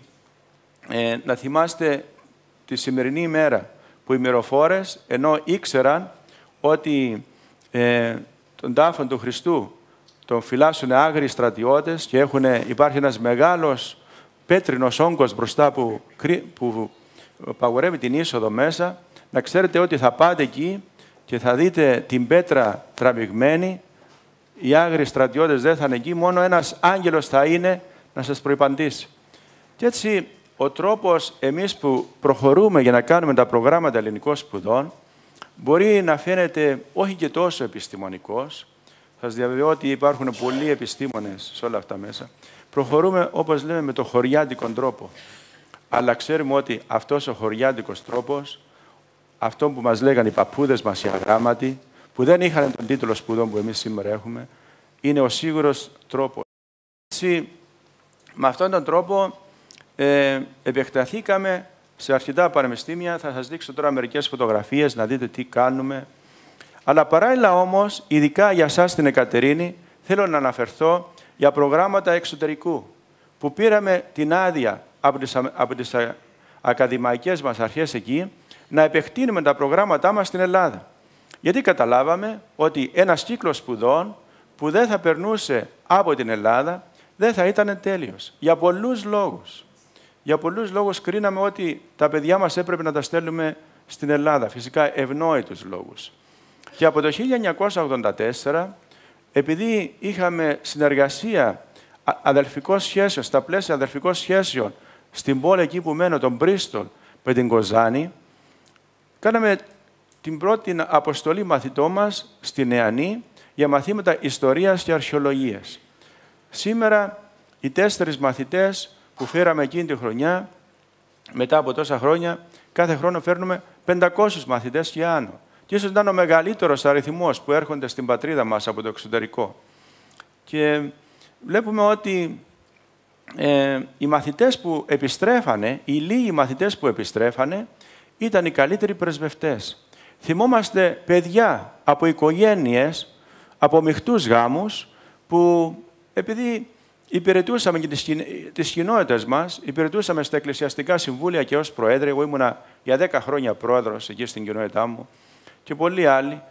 ε, να θυμάστε τη σημερινή ημέρα που οι μυροφόρες, ενώ ήξεραν ότι ε, τον τάφον του Χριστού τον φυλάσσουν άγριοι στρατιώτες και έχουν, υπάρχει ένας μεγάλος πέτρινος όγκος μπροστά που, που παγορεύει την είσοδο μέσα, να ξέρετε ότι θα πάτε εκεί και θα δείτε την πέτρα τραβηγμένη, οι άγριοι στρατιώτες δεν θα είναι εκεί, μόνο ένας άγγελος θα είναι να σας προϋπαντήσει. Και έτσι ο τρόπος εμείς που προχωρούμε για να κάνουμε τα προγράμματα ελληνικών σπουδών μπορεί να φαίνεται όχι και τόσο επιστημονικός. Θα σας διαβεβαιώ ότι υπάρχουν πολλοί επιστήμονες σε όλα αυτά μέσα. Προχωρούμε, όπως λέμε, με το χωριάτικο τρόπο. Αλλά ξέρουμε ότι αυτός ο χωριάτικος τρόπος, αυτό που μας λέγανε οι παππούδες μας οι αγράμματοι, που δεν είχαν τον τίτλο σπουδών που εμείς σήμερα έχουμε, είναι ο σίγουρος τρόπος. Έτσι, με αυτόν τον τρόπο ε, επεκταθήκαμε σε αρκετά πανεπιστήμια. Θα σας δείξω τώρα μερικές φωτογραφίες να δείτε τι κάνουμε. Αλλά παράλληλα όμως, ειδικά για εσάς στην Εκατερίνη, θέλω να αναφερθώ για προγράμματα εξωτερικού, που πήραμε την άδεια από τις, από τις ακαδημαϊκές μας αρχές εκεί, να επεκτείνουμε τα προγράμματά μας στην Ελλάδα. Γιατί καταλάβαμε ότι ένας κύκλος σπουδών που δεν θα περνούσε από την Ελλάδα, δεν θα ήταν τέλειος. Για πολλούς λόγους. Για πολλούς λόγους κρίναμε ότι τα παιδιά μας έπρεπε να τα στέλνουμε στην Ελλάδα. Φυσικά ευνόητους λόγους. Και από το χίλια εννιακόσια ογδόντα τέσσερα, επειδή είχαμε συνεργασία αδελφικών σχέσεων, στα πλαίσια αδελφικών σχέσεων, στην πόλη εκεί που μένω, τον Μπρίστολ, με την Κοζάνη, κάναμε την πρώτη αποστολή μαθητών μας στη Νεανή για μαθήματα ιστορίας και αρχαιολογίας. Σήμερα, οι τέσσερις μαθητές που φέραμε εκείνη τη χρονιά, μετά από τόσα χρόνια, κάθε χρόνο φέρνουμε πεντακόσιους μαθητές και άνω. Και ίσως ήταν ο μεγαλύτερος αριθμός που έρχονται στην πατρίδα μας από το εξωτερικό. Και βλέπουμε ότι ε, οι μαθητές που επιστρέφανε, οι λίγοι μαθητές που επιστρέφανε, ήταν οι καλύτεροι πρεσβευτές. Θυμόμαστε παιδιά από οικογένειες, από μειχτούς γάμους, που επειδή υπηρετούσαμε και τις, τις κοινότητες μας, υπηρετούσαμε στα εκκλησιαστικά συμβούλια και ως προέδρε. Εγώ ήμουνα για δέκα χρόνια πρόεδρος εκεί στην κοινότητά μου και πολλοί άλλοι.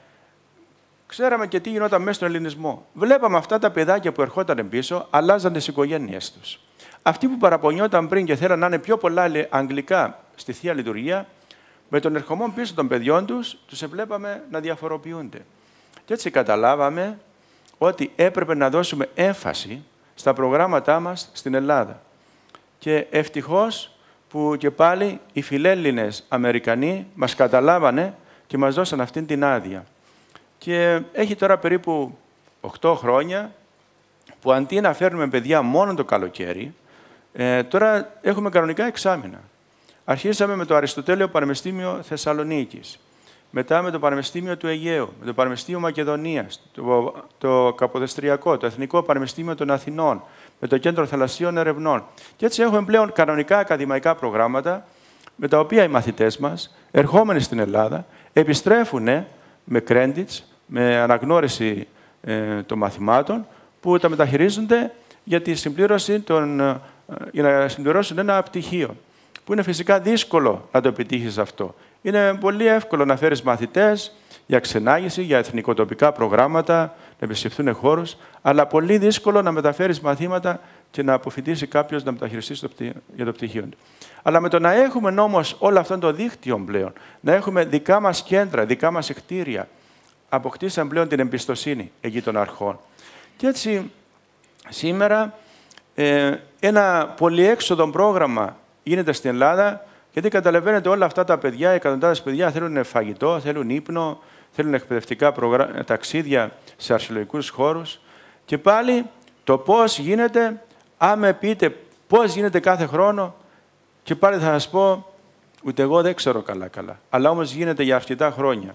Ξέραμε και τι γινόταν μέσα στον ελληνισμό. Βλέπαμε αυτά τα παιδάκια που ερχόταν πίσω, αλλάζαν τις οικογένειές τους. Αυτοί που παραπονιόταν πριν και θέλαν να είναι πιο πολλά αγγλικά στη Θεία Λειτουργία, με τον ερχομό πίσω των παιδιών τους, τους εβλέπαμε να διαφοροποιούνται. Και έτσι καταλάβαμε ότι έπρεπε να δώσουμε έμφαση στα προγράμματά μας στην Ελλάδα. Και ευτυχώς που και πάλι οι φιλέλληνες Αμερικανοί μας καταλάβανε και μας δώσαν αυτήν την άδεια. Και έχει τώρα περίπου οκτώ χρόνια που αντί να φέρνουμε παιδιά μόνο το καλοκαίρι, ε, τώρα έχουμε κανονικά εξάμηνα. Αρχίσαμε με το Αριστοτέλειο Πανεπιστήμιο Θεσσαλονίκης, μετά με το Πανεπιστήμιο του Αιγαίου, με το Πανεπιστήμιο Μακεδονίας, το, το Καποδεστριακό, το Εθνικό Πανεπιστήμιο των Αθηνών, με το Κέντρο Θαλασσίων Ερευνών. Και έτσι έχουμε πλέον κανονικά ακαδημαϊκά προγράμματα, με τα οποία οι μαθητές μας, ερχόμενοι στην Ελλάδα, επιστρέφουν με credits, με αναγνώριση ε, των μαθημάτων, που τα μεταχειρίζονται για τη συμπλήρωση των, ε, για να συμπληρώσουν ένα πτυχίο, που είναι φυσικά δύσκολο να το επιτύχεις αυτό. Είναι πολύ εύκολο να φέρεις μαθητές για ξενάγηση, για εθνικοτοπικά προγράμματα, να επισκεφθούν χώρους, αλλά πολύ δύσκολο να μεταφέρεις μαθήματα και να αποφοιτήσει κάποιος να μεταχειριστεί για το πτυχίο του. Αλλά με το να έχουμε όμως όλο αυτό το δίκτυο πλέον, να έχουμε δικά μας κέντρα, δικά μας κτίρια, αποκτήσαμε πλέον την εμπιστοσύνη εκεί των αρχών. Και έτσι σήμερα ε, ένα πολυέξοδο πρόγραμμα γίνεται στην Ελλάδα, γιατί καταλαβαίνετε όλα αυτά τα παιδιά, εκατοντάδες παιδιά θέλουν φαγητό, θέλουν ύπνο, θέλουν εκπαιδευτικά ταξίδια σε αρχαιολογικούς χώρους. Και πάλι το πώς γίνεται, αν με πείτε πώς γίνεται κάθε χρόνο, και πάλι θα σας πω, ούτε εγώ δεν ξέρω καλά-καλά. Αλλά όμως γίνεται για αρκετά χρόνια.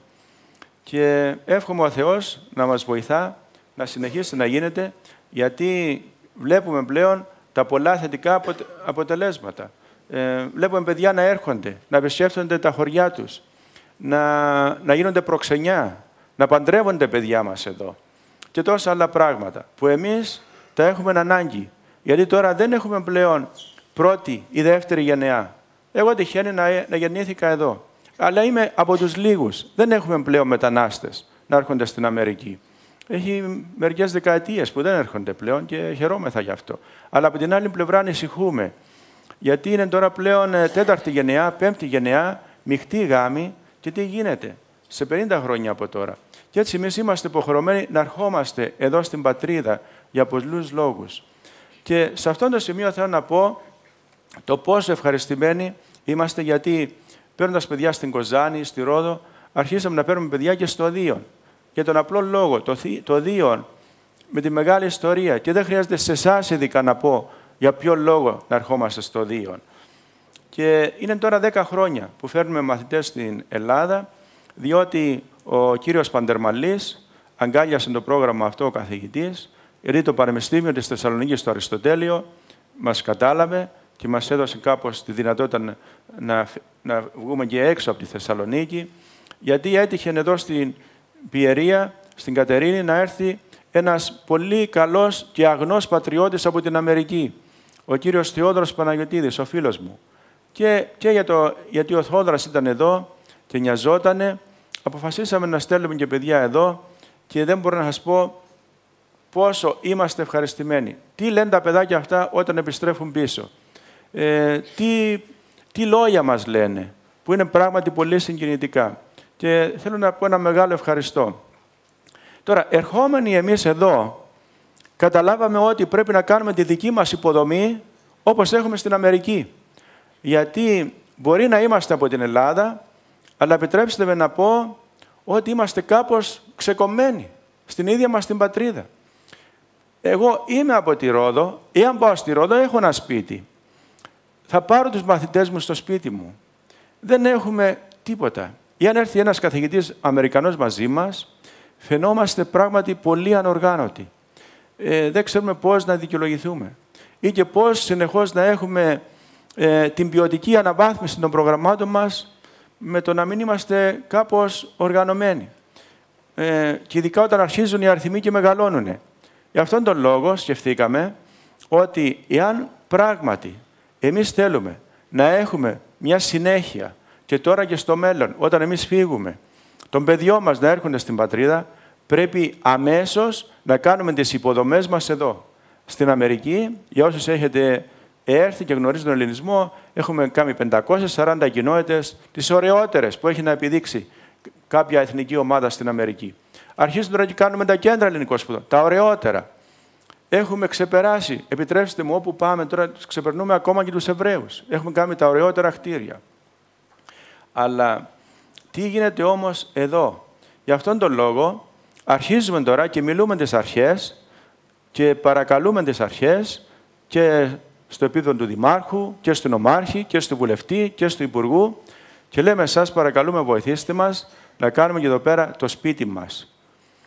Και εύχομαι ο Θεός να μας βοηθά, να συνεχίσει να γίνεται, γιατί βλέπουμε πλέον τα πολλά θετικά αποτελέσματα. Ε, βλέπουμε παιδιά να έρχονται, να επισκέφτονται τα χωριά τους, να, να γίνονται προξενιά, να παντρεύονται παιδιά μας εδώ και τόσα άλλα πράγματα που εμείς τα έχουμε ανάγκη. Γιατί τώρα δεν έχουμε πλέον πρώτη ή δεύτερη γενεά. Εγώ τυχαίνει να, να γεννήθηκα εδώ, αλλά είμαι από τους λίγους. Δεν έχουμε πλέον μετανάστες να έρχονται στην Αμερική. Έχει μερικές δεκαετίες που δεν έρχονται πλέον και χαιρόμεθα γι' αυτό. Αλλά από την άλλη πλευρά ανησυχούμε. Γιατί είναι τώρα πλέον τέταρτη γενεά, πέμπτη γενεά, μειχτή γάμη και τι γίνεται σε πενήντα χρόνια από τώρα. Και έτσι εμείς είμαστε υποχρεωμένοι να ερχόμαστε εδώ στην πατρίδα για πολλούς λόγους. Και σε αυτό το σημείο θέλω να πω το πόσο ευχαριστημένοι είμαστε, γιατί παίρνοντας παιδιά στην Κοζάνη, στη Ρόδο, αρχίσαμε να παίρνουμε παιδιά και στο Δίον. Για τον απλό λόγο, το, το Δίον με τη μεγάλη ιστορία. Και δεν χρειάζεται σε εσάς ειδικά να πω για ποιο λόγο να ερχόμαστε στο Δίον. Και είναι τώρα δέκα χρόνια που φέρνουμε μαθητές στην Ελλάδα, διότι ο κύριος Παντερμαλής αγκάλιασε το πρόγραμμα αυτό ο καθηγητής, γιατί το Πανεπιστήμιο της Θεσσαλονίκης στο Αριστοτέλειο μας κατάλαβε και μας έδωσε κάπως τη δυνατότητα να, να, να βγούμε και έξω από τη Θεσσαλονίκη, γιατί έτυχε εδώ στην Πιερία, στην Κατερίνη, να έρθει ένας πολύ καλός και αγνός πατριώτης από την Αμερική, ο κύριος Θεόδωρος Παναγιωτίδης, ο φίλος μου. Και, και για το, γιατί ο Θόδωρας ήταν εδώ και νοιαζότανε, αποφασίσαμε να στέλνουμε και παιδιά εδώ και δεν μπορώ να σας πω πόσο είμαστε ευχαριστημένοι. Τι λένε τα παιδάκια αυτά όταν επιστρέφουν πίσω. Ε, τι, τι λόγια μας λένε, που είναι πράγματι πολύ συγκινητικά. Και θέλω να πω ένα μεγάλο ευχαριστώ. Τώρα, ερχόμενοι εμείς εδώ, καταλάβαμε ότι πρέπει να κάνουμε τη δική μας υποδομή όπως έχουμε στην Αμερική. Γιατί μπορεί να είμαστε από την Ελλάδα, αλλά επιτρέψτε με να πω ότι είμαστε κάπως ξεκομμένοι στην ίδια μας την πατρίδα. Εγώ είμαι από τη Ρόδο, εάν πάω στη Ρόδο έχω ένα σπίτι. Θα πάρω τους μαθητές μου στο σπίτι μου. Δεν έχουμε τίποτα. Εάν έρθει ένας καθηγητής Αμερικανός μαζί μας, φαινόμαστε πράγματι πολύ ανοργάνωτοι. Ε, δεν ξέρουμε πώς να δικαιολογηθούμε. Ή και πώς συνεχώς να έχουμε ε, την ποιοτική αναβάθμιση των προγραμμάτων μας με το να μην είμαστε κάπως οργανωμένοι. Ε, και ειδικά όταν αρχίζουν οι αριθμοί και μεγαλώνουν. Γι' αυτόν τον λόγο σκεφτήκαμε ότι εάν πράγματι εμείς θέλουμε να έχουμε μια συνέχεια και τώρα και στο μέλλον, όταν εμείς φύγουμε, των παιδιών μας να έρχονται στην πατρίδα, πρέπει αμέσως να κάνουμε τις υποδομές μας εδώ. Στην Αμερική, για όσους έχετε έρθει και γνωρίζουν τον ελληνισμό, έχουμε κάνει πεντακόσιες σαράντα κοινότητες, τις ωραιότερες που έχει να επιδείξει κάποια εθνική ομάδα στην Αμερική. Αρχίζουμε τώρα και κάνουμε τα κέντρα ελληνικών σπουδών, τα ωραιότερα. Έχουμε ξεπεράσει, επιτρέψτε μου, όπου πάμε τώρα, ξεπερνούμε ακόμα και τους Εβραίους. Έχουμε κάνει τα ωραιότερα κτίρια. Αλλά τι γίνεται όμως εδώ? Γι' αυτόν τον λόγο αρχίζουμε τώρα και μιλούμε τις αρχές και παρακαλούμε τις αρχές και στο επίπεδο του Δημάρχου και στον Ομάρχη και στο Βουλευτή και στο Υπουργού και λέμε εσάς παρακαλούμε βοηθήστε μας να κάνουμε και εδώ πέρα το σπίτι μας.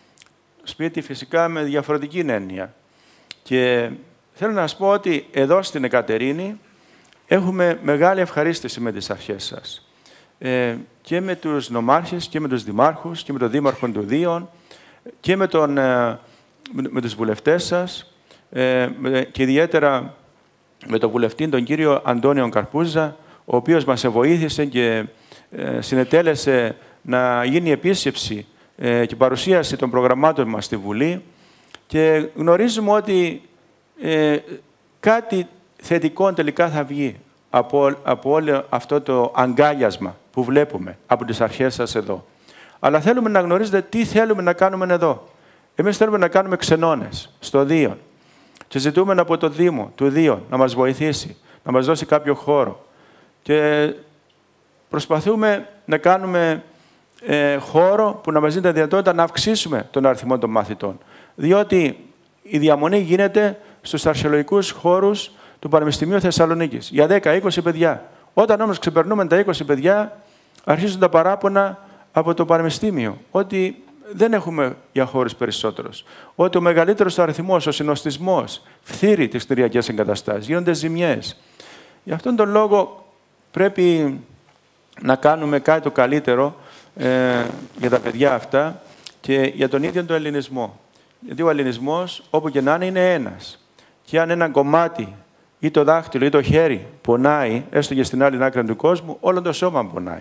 Σπίτι φυσικά με διαφορετική έννοια. Και θέλω να σας πω ότι εδώ στην Εκατερίνη έχουμε μεγάλη ευχαρίστηση με τις αρχές σας. Ε, και με τους νομάρχες και με τους δημάρχους και με τον δήμαρχο του Δίων και με, τον, ε, με, με τους βουλευτές σας ε, με, και ιδιαίτερα με τον βουλευτή τον κύριο Αντώνιο Καρπούζα, ο οποίος μας βοήθησε και ε, συνετέλεσε να γίνει επίσκεψη ε, και παρουσίαση των προγραμμάτων μας στη Βουλή και γνωρίζουμε ότι ε, κάτι θετικό τελικά θα βγει από, από όλο αυτό το αγκάλιασμα που βλέπουμε από τις αρχές σας εδώ. Αλλά θέλουμε να γνωρίζετε τι θέλουμε να κάνουμε εδώ. Εμείς θέλουμε να κάνουμε ξενώνες στο Δίον και ζητούμε από το Δήμο του Δίον να μας βοηθήσει, να μας δώσει κάποιο χώρο. Και προσπαθούμε να κάνουμε ε, χώρο που να μας δίνει τη δυνατότητα να αυξήσουμε τον αριθμό των μαθητών. Διότι η διαμονή γίνεται στους αρχαιολογικούς χώρους του Πανεπιστημίου Θεσσαλονίκης για δέκα με είκοσι παιδιά. Όταν όμως ξεπερνούμε τα είκοσι παιδιά, αρχίζουν τα παράπονα από το Πανεπιστήμιο ότι δεν έχουμε για χώρους περισσότερους. Ότι ο μεγαλύτερος αριθμός, ο συνοστισμός, φθείρει τις κτηριακές εγκαταστάσεις, γίνονται ζημιές. Γι' αυτόν τον λόγο πρέπει να κάνουμε κάτι το καλύτερο ε, για τα παιδιά αυτά και για τον ίδιο τον ελληνισμό. Γιατί ο ελληνισμός, όπου και να είναι, είναι ένας. Και αν ένα κομμάτι ή το δάχτυλο ή το χέρι πονάει, έστω και στην άλλη άκρη του κόσμου, όλο το σώμα πονάει.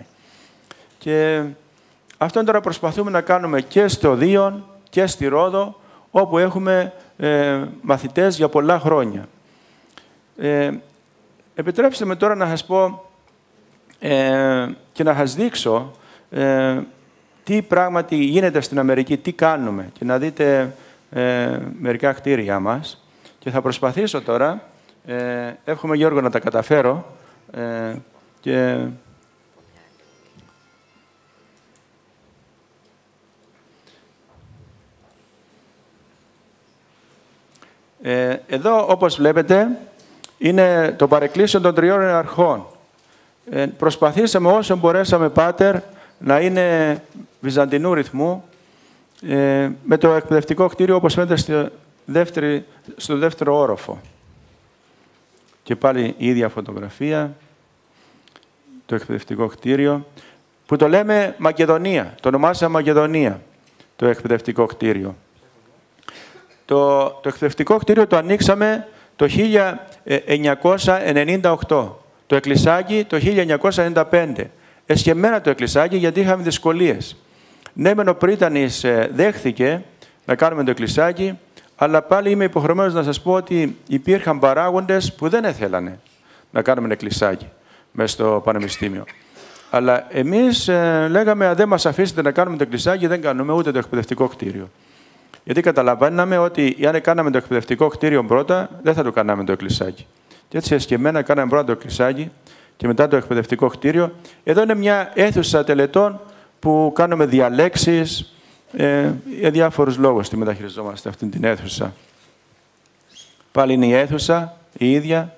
Και αυτό τώρα προσπαθούμε να κάνουμε και στο Δίον και στη Ρόδο, όπου έχουμε ε, μαθητές για πολλά χρόνια. Ε, επιτρέψτε με τώρα να σας πω ε, και να σας δείξω ε, τι πράγματι γίνεται στην Αμερική, τι κάνουμε και να δείτε ε, μερικά κτίρια μας. Και θα προσπαθήσω τώρα, ε, εύχομαι Γιώργο να τα καταφέρω ε, και... Ε, εδώ, όπως βλέπετε, είναι το παρεκκλήσιο των τριών αρχών. Ε, προσπαθήσαμε όσο μπορέσαμε, Πάτερ, να είναι βυζαντινού ρυθμού, ε, με το εκπαιδευτικό κτίριο όπως φαίνεται στο, δεύτερη, στο δεύτερο όροφο. Και πάλι η ίδια φωτογραφία, το εκπαιδευτικό κτίριο, που το λέμε Μακεδονία, το ονομάζαμε Μακεδονία, το εκπαιδευτικό κτίριο. Το, το εκπαιδευτικό κτίριο το ανοίξαμε το χίλια εννιακόσια ενενήντα οκτώ, το εκκλησάκι το χίλια εννιακόσια ενενήντα πέντε. Εσκεμμένα το εκκλησάκι γιατί είχαμε δυσκολίες. Ναι, μεν ο πρίτανης δέχθηκε να κάνουμε το εκκλησάκι, αλλά πάλι είμαι υποχρεωμένος να σας πω ότι υπήρχαν παράγοντες που δεν έθελανε να κάνουμε εκκλησάκι μέσα στο Πανεπιστήμιο. Αλλά εμείς ε, λέγαμε, αν δεν μας αφήσετε να κάνουμε το εκκλησάκι, δεν κάνουμε ούτε το εκπαιδευτικό κτίριο. Γιατί καταλαβαίναμε ότι αν κάναμε το εκπαιδευτικό κτίριο πρώτα, δεν θα το κάναμε το εκκλησάκι. Και έτσι εσκεμμένα κάναμε πρώτα το εκκλησάκι και μετά το εκπαιδευτικό κτίριο. Εδώ είναι μια αίθουσα τελετών που κάνουμε διαλέξεις, ε, για διάφορους λόγους τη μεταχειριζόμαστε αυτή την αίθουσα. Πάλι είναι η αίθουσα, η ίδια.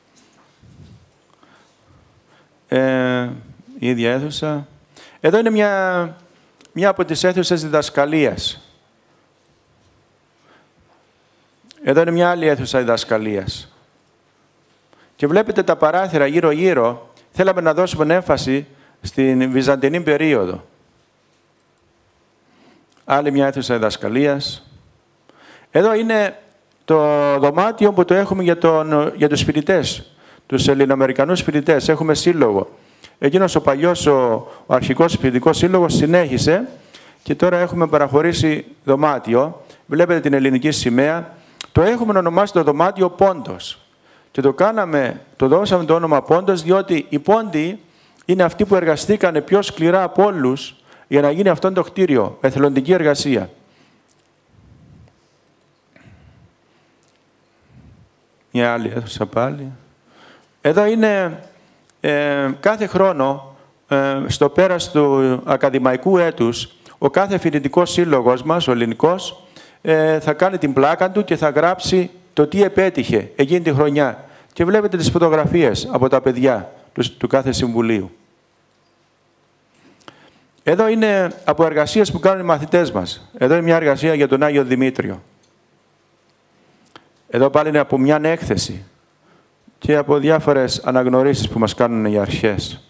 Ε, η ίδια αίθουσα. Εδώ είναι μια, μια από τις αίθουσες διδασκαλίας. Εδώ είναι μια άλλη αίθουσα διδασκαλίας. Και βλέπετε τα παράθυρα γύρω-γύρω. Θέλαμε να δώσουμε έμφαση στην βυζαντινή περίοδο. Άλλη μια αίθουσα διδασκαλίας. Εδώ είναι το δωμάτιο που το έχουμε για, τον, για τους φοιτητές, τους ελληνοαμερικανούς φοιτητές. Έχουμε σύλλογο. Εκείνος ο παλιός, ο, ο αρχικός φοιτητικός σύλλογος συνέχισε και τώρα έχουμε παραχωρήσει δωμάτιο. Βλέπετε την ελληνική σημαία. Το έχουμε ονομάσει το δωμάτιο Πόντος. Και το κάναμε, το δώσαμε το όνομα Πόντος, διότι οι Πόντοι είναι αυτοί που εργαστήκαν πιο σκληρά από όλους για να γίνει αυτό το κτίριο, εθελοντική εργασία. Μια άλλη αίθουσα πάλι. Εδώ είναι ε, κάθε χρόνο, ε, στο πέρας του ακαδημαϊκού έτους, ο κάθε φοιτητικός σύλλογος μας, ο ελληνικός, ε, θα κάνει την πλάκα του και θα γράψει το τι επέτυχε εκείνη τη χρονιά. Και βλέπετε τις φωτογραφίες από τα παιδιά του, του κάθε συμβουλίου. Εδώ είναι από εργασίες που κάνουν οι μαθητές μας. Εδώ είναι μια εργασία για τον Άγιο Δημήτριο. Εδώ πάλι είναι από μια έκθεση και από διάφορες αναγνωρίσεις που μας κάνουν οι αρχές.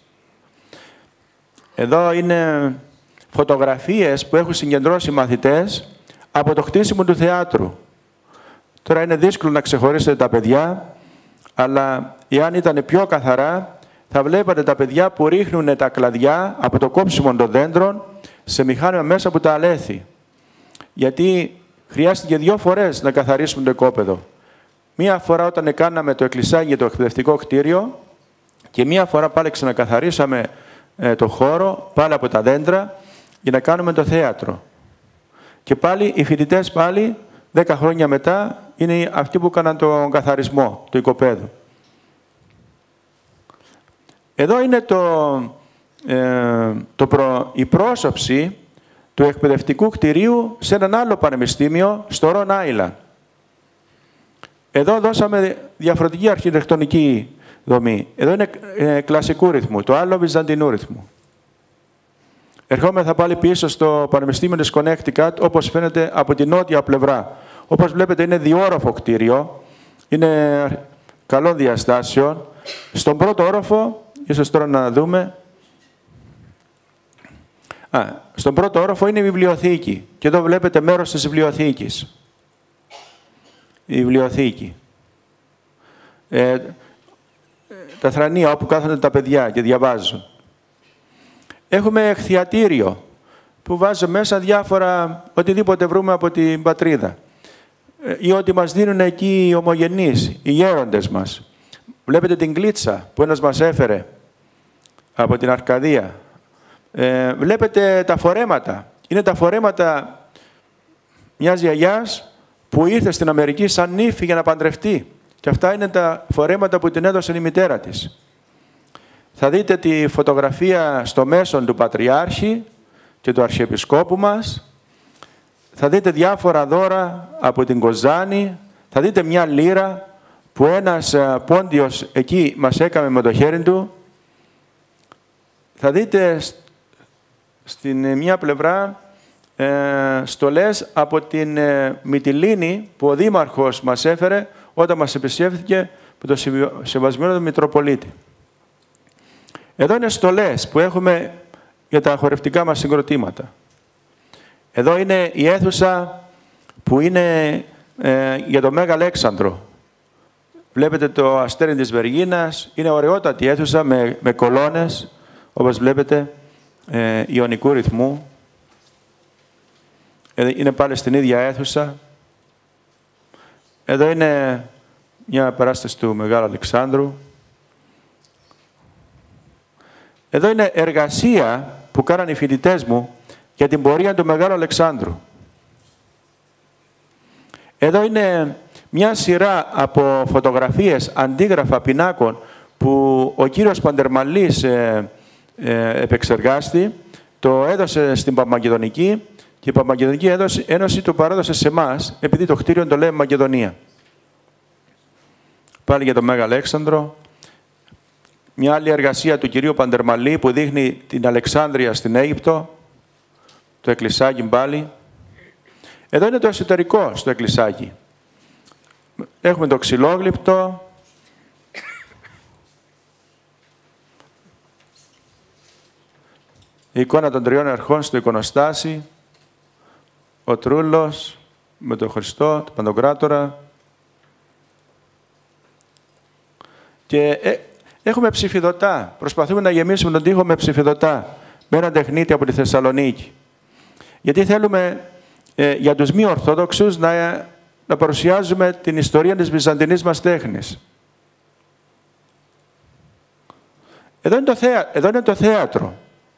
Εδώ είναι φωτογραφίες που έχουν συγκεντρώσει οι μαθητές από το χτίσιμο του θεάτρου. Τώρα είναι δύσκολο να ξεχωρίσετε τα παιδιά, αλλά εάν ήταν πιο καθαρά, θα βλέπατε τα παιδιά που ρίχνουν τα κλαδιά από το κόψιμο των δέντρων σε μηχάνημα μέσα από τα αλέθη. Γιατί χρειάστηκε δύο φορές να καθαρίσουμε το οικόπεδο. Μία φορά όταν κάναμε το εκκλησάκι για το εκπαιδευτικό κτίριο και μία φορά πάλι ξανακαθαρίσαμε ε, το χώρο, πάλι από τα δέντρα, για να κάνουμε το θέατρο. Και πάλι οι φοιτητές πάλι, δέκα χρόνια μετά, είναι αυτοί που έκαναν τον καθαρισμό του οικοπαίδου. Εδώ είναι το, ε, το προ, η πρόσωψη του εκπαιδευτικού κτηρίου σε έναν άλλο πανεπιστήμιο, στο Ρον Άιλαντ. Εδώ δώσαμε διαφορετική αρχιτεκτονική δομή. Εδώ είναι ε, κλασικού ρυθμού, το άλλο βυζαντινού ρυθμού. Ερχόμεθα πάλι πίσω στο Πανεπιστήμιο της Connecticut, όπως φαίνεται από την νότια πλευρά. Όπως βλέπετε είναι διόροφο κτίριο, είναι καλών διαστάσεων. Στον πρώτο όροφο, ίσως τώρα να δούμε, Α, στον πρώτο όροφο είναι η βιβλιοθήκη. Και εδώ βλέπετε μέρος της βιβλιοθήκης. Η βιβλιοθήκη. Ε, τα θρανία όπου κάθονται τα παιδιά και διαβάζουν. Έχουμε εκθιατήριο που βάζει μέσα διάφορα, οτιδήποτε βρούμε από την πατρίδα. Ή ότι μας δίνουν εκεί οι ομογενείς, οι γέροντες μας. Βλέπετε την κλίτσα που ένας μας έφερε από την Αρκαδία. Ε, βλέπετε τα φορέματα. Είναι τα φορέματα μιας γιαγιάς που ήρθε στην Αμερική σαν νύφη για να παντρευτεί. Και αυτά είναι τα φορέματα που την έδωσε η μητέρα της. Θα δείτε τη φωτογραφία στο μέσον του Πατριάρχη και του Αρχιεπισκόπου μας. Θα δείτε διάφορα δώρα από την Κοζάνη. Θα δείτε μια λύρα που ένας πόντιος εκεί μας έκαμε με το χέρι του. Θα δείτε στην μια πλευρά ε, στολές από την ε, Μυτιλήνη που ο Δήμαρχος μας έφερε όταν μας επισκέφθηκε με το Σεβασμένο του Μητροπολίτη. Εδώ είναι στολές που έχουμε για τα χορευτικά μας συγκροτήματα. Εδώ είναι η αίθουσα που είναι ε, για το Μέγα Αλέξανδρο. Βλέπετε το Αστέρι της Βεργίνας, είναι ωραιότατη αίθουσα με, με κολόνες, όπως βλέπετε, ε, ιωνικού ρυθμού. Ε, είναι πάλι στην ίδια αίθουσα. Εδώ είναι μια παράσταση του Μεγάλου Αλεξάνδρου. Εδώ είναι εργασία που κάνανε οι φοιτητές μου για την πορεία του Μεγάλου Αλεξάνδρου. Εδώ είναι μια σειρά από φωτογραφίες, αντίγραφα πινάκων που ο κύριος Παντερμαλής ε, ε, επεξεργάστη, το έδωσε στην Παπαμακεδονική και η Παπαμακεδονική Ένωση, Ένωση το παράδοσε σε εμάς, επειδή το κτίριο το λέμε Μακεδονία. Πάλι για τον Μέγα Αλέξανδρο. Μια άλλη εργασία του κυρίου Παντερμαλή που δείχνει την Αλεξάνδρεια στην Αίγυπτο, το εκκλησάκι πάλι. Εδώ είναι το εσωτερικό στο εκκλησάκι. Έχουμε το ξυλόγλυπτο. Η εικόνα των τριών αρχών στο εικονοστάσι. Ο Τρούλος με τον Χριστό, τον Παντοκράτορα. Και ε, έχουμε ψηφιδωτά. Προσπαθούμε να γεμίσουμε τον τοίχο με ψηφιδωτά. Με έναν τεχνίτη από τη Θεσσαλονίκη. Γιατί θέλουμε ε, για τους μη Ορθόδοξους να, να παρουσιάζουμε την ιστορία της βυζαντινής μας τέχνης. Εδώ είναι το, θέα, εδώ είναι το θέατρο.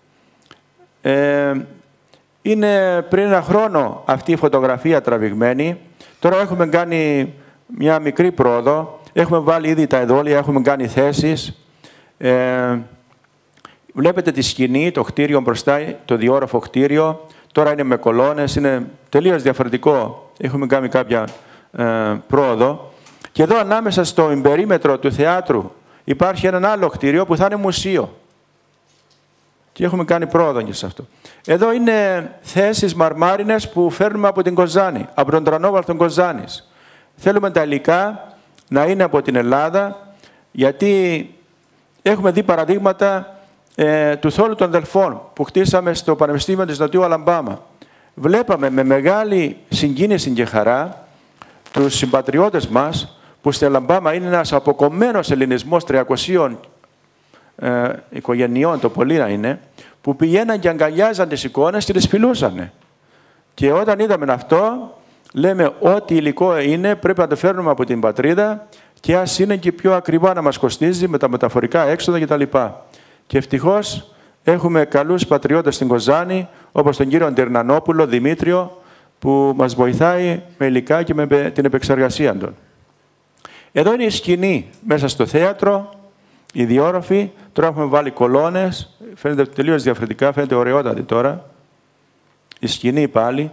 Ε, είναι πριν ένα χρόνο αυτή η φωτογραφία τραβηγμένη. Τώρα έχουμε κάνει μια μικρή πρόοδο. Έχουμε βάλει ήδη τα εδόλια, έχουμε κάνει θέσεις. Ε, βλέπετε τη σκηνή, το κτίριο μπροστά, το διόροφο κτίριο. Τώρα είναι με κολόνες, είναι τελείως διαφορετικό. Έχουμε κάνει κάποια ε, πρόοδο. Και εδώ ανάμεσα στο περίμετρο του θεάτρου υπάρχει ένα άλλο κτίριο που θα είναι μουσείο. Και έχουμε κάνει πρόοδο και σε αυτό. Εδώ είναι θέσεις μαρμάρινες που φέρνουμε από την Κοζάνη, από τον Τρανόβαλθον Κοζάνης. Θέλουμε τα υλικά να είναι από την Ελλάδα, γιατί έχουμε δει παραδείγματα ε, του Θόλου των Δελφών που χτίσαμε στο Πανεπιστήμιο της Νοτιού Αλαμπάμα. Βλέπαμε με μεγάλη συγκίνηση και χαρά τους συμπατριώτες μας που στη Αλαμπάμα είναι ένας αποκομμένος ελληνισμός τριακοσίων ε, οικογενειών, το πολύ να είναι, που πηγαίναν και αγκαλιάζαν τις εικόνες και τις φιλούσαν. Και όταν είδαμε αυτό, λέμε ό,τι υλικό είναι πρέπει να το φέρνουμε από την πατρίδα και ας είναι και πιο ακριβά να μας κοστίζει με τα μεταφορικά έξοδα κτλ. Και ευτυχώς έχουμε καλούς πατριώτες στην Κοζάνη, όπως τον κύριο Ντερνανόπουλο, Δημήτριο, που μας βοηθάει με υλικά και με την επεξεργασία των. Εδώ είναι η σκηνή μέσα στο θέατρο, η διόρροφη. Τώρα έχουμε βάλει κολόνες, φαίνεται τελείως διαφορετικά, φαίνεται ωραιότατη τώρα. Η σκηνή πάλι.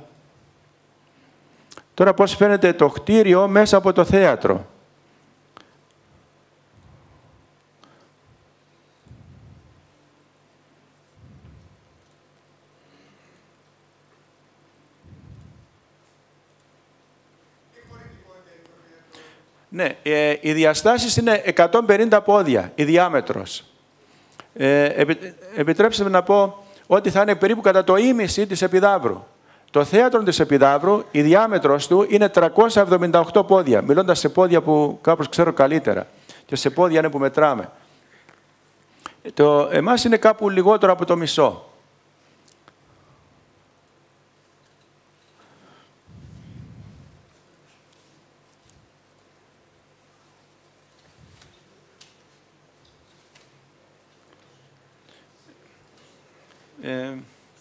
Τώρα πώς φαίνεται το κτίριο μέσα από το θέατρο. Ναι, ε, οι διαστάσεις είναι εκατόν πενήντα πόδια, η διάμετρος. Ε, επι, επιτρέψτε με να πω ότι θα είναι περίπου κατά το ίμιση της Επιδαύρου. Το θέατρο της Επιδαύρου, η διάμετρος του είναι τριακόσια εβδομήντα οκτώ πόδια, μιλώντας σε πόδια που κάπως ξέρω καλύτερα και σε πόδια είναι που μετράμε. Το, εμάς είναι κάπου λιγότερο από το μισό. Ε,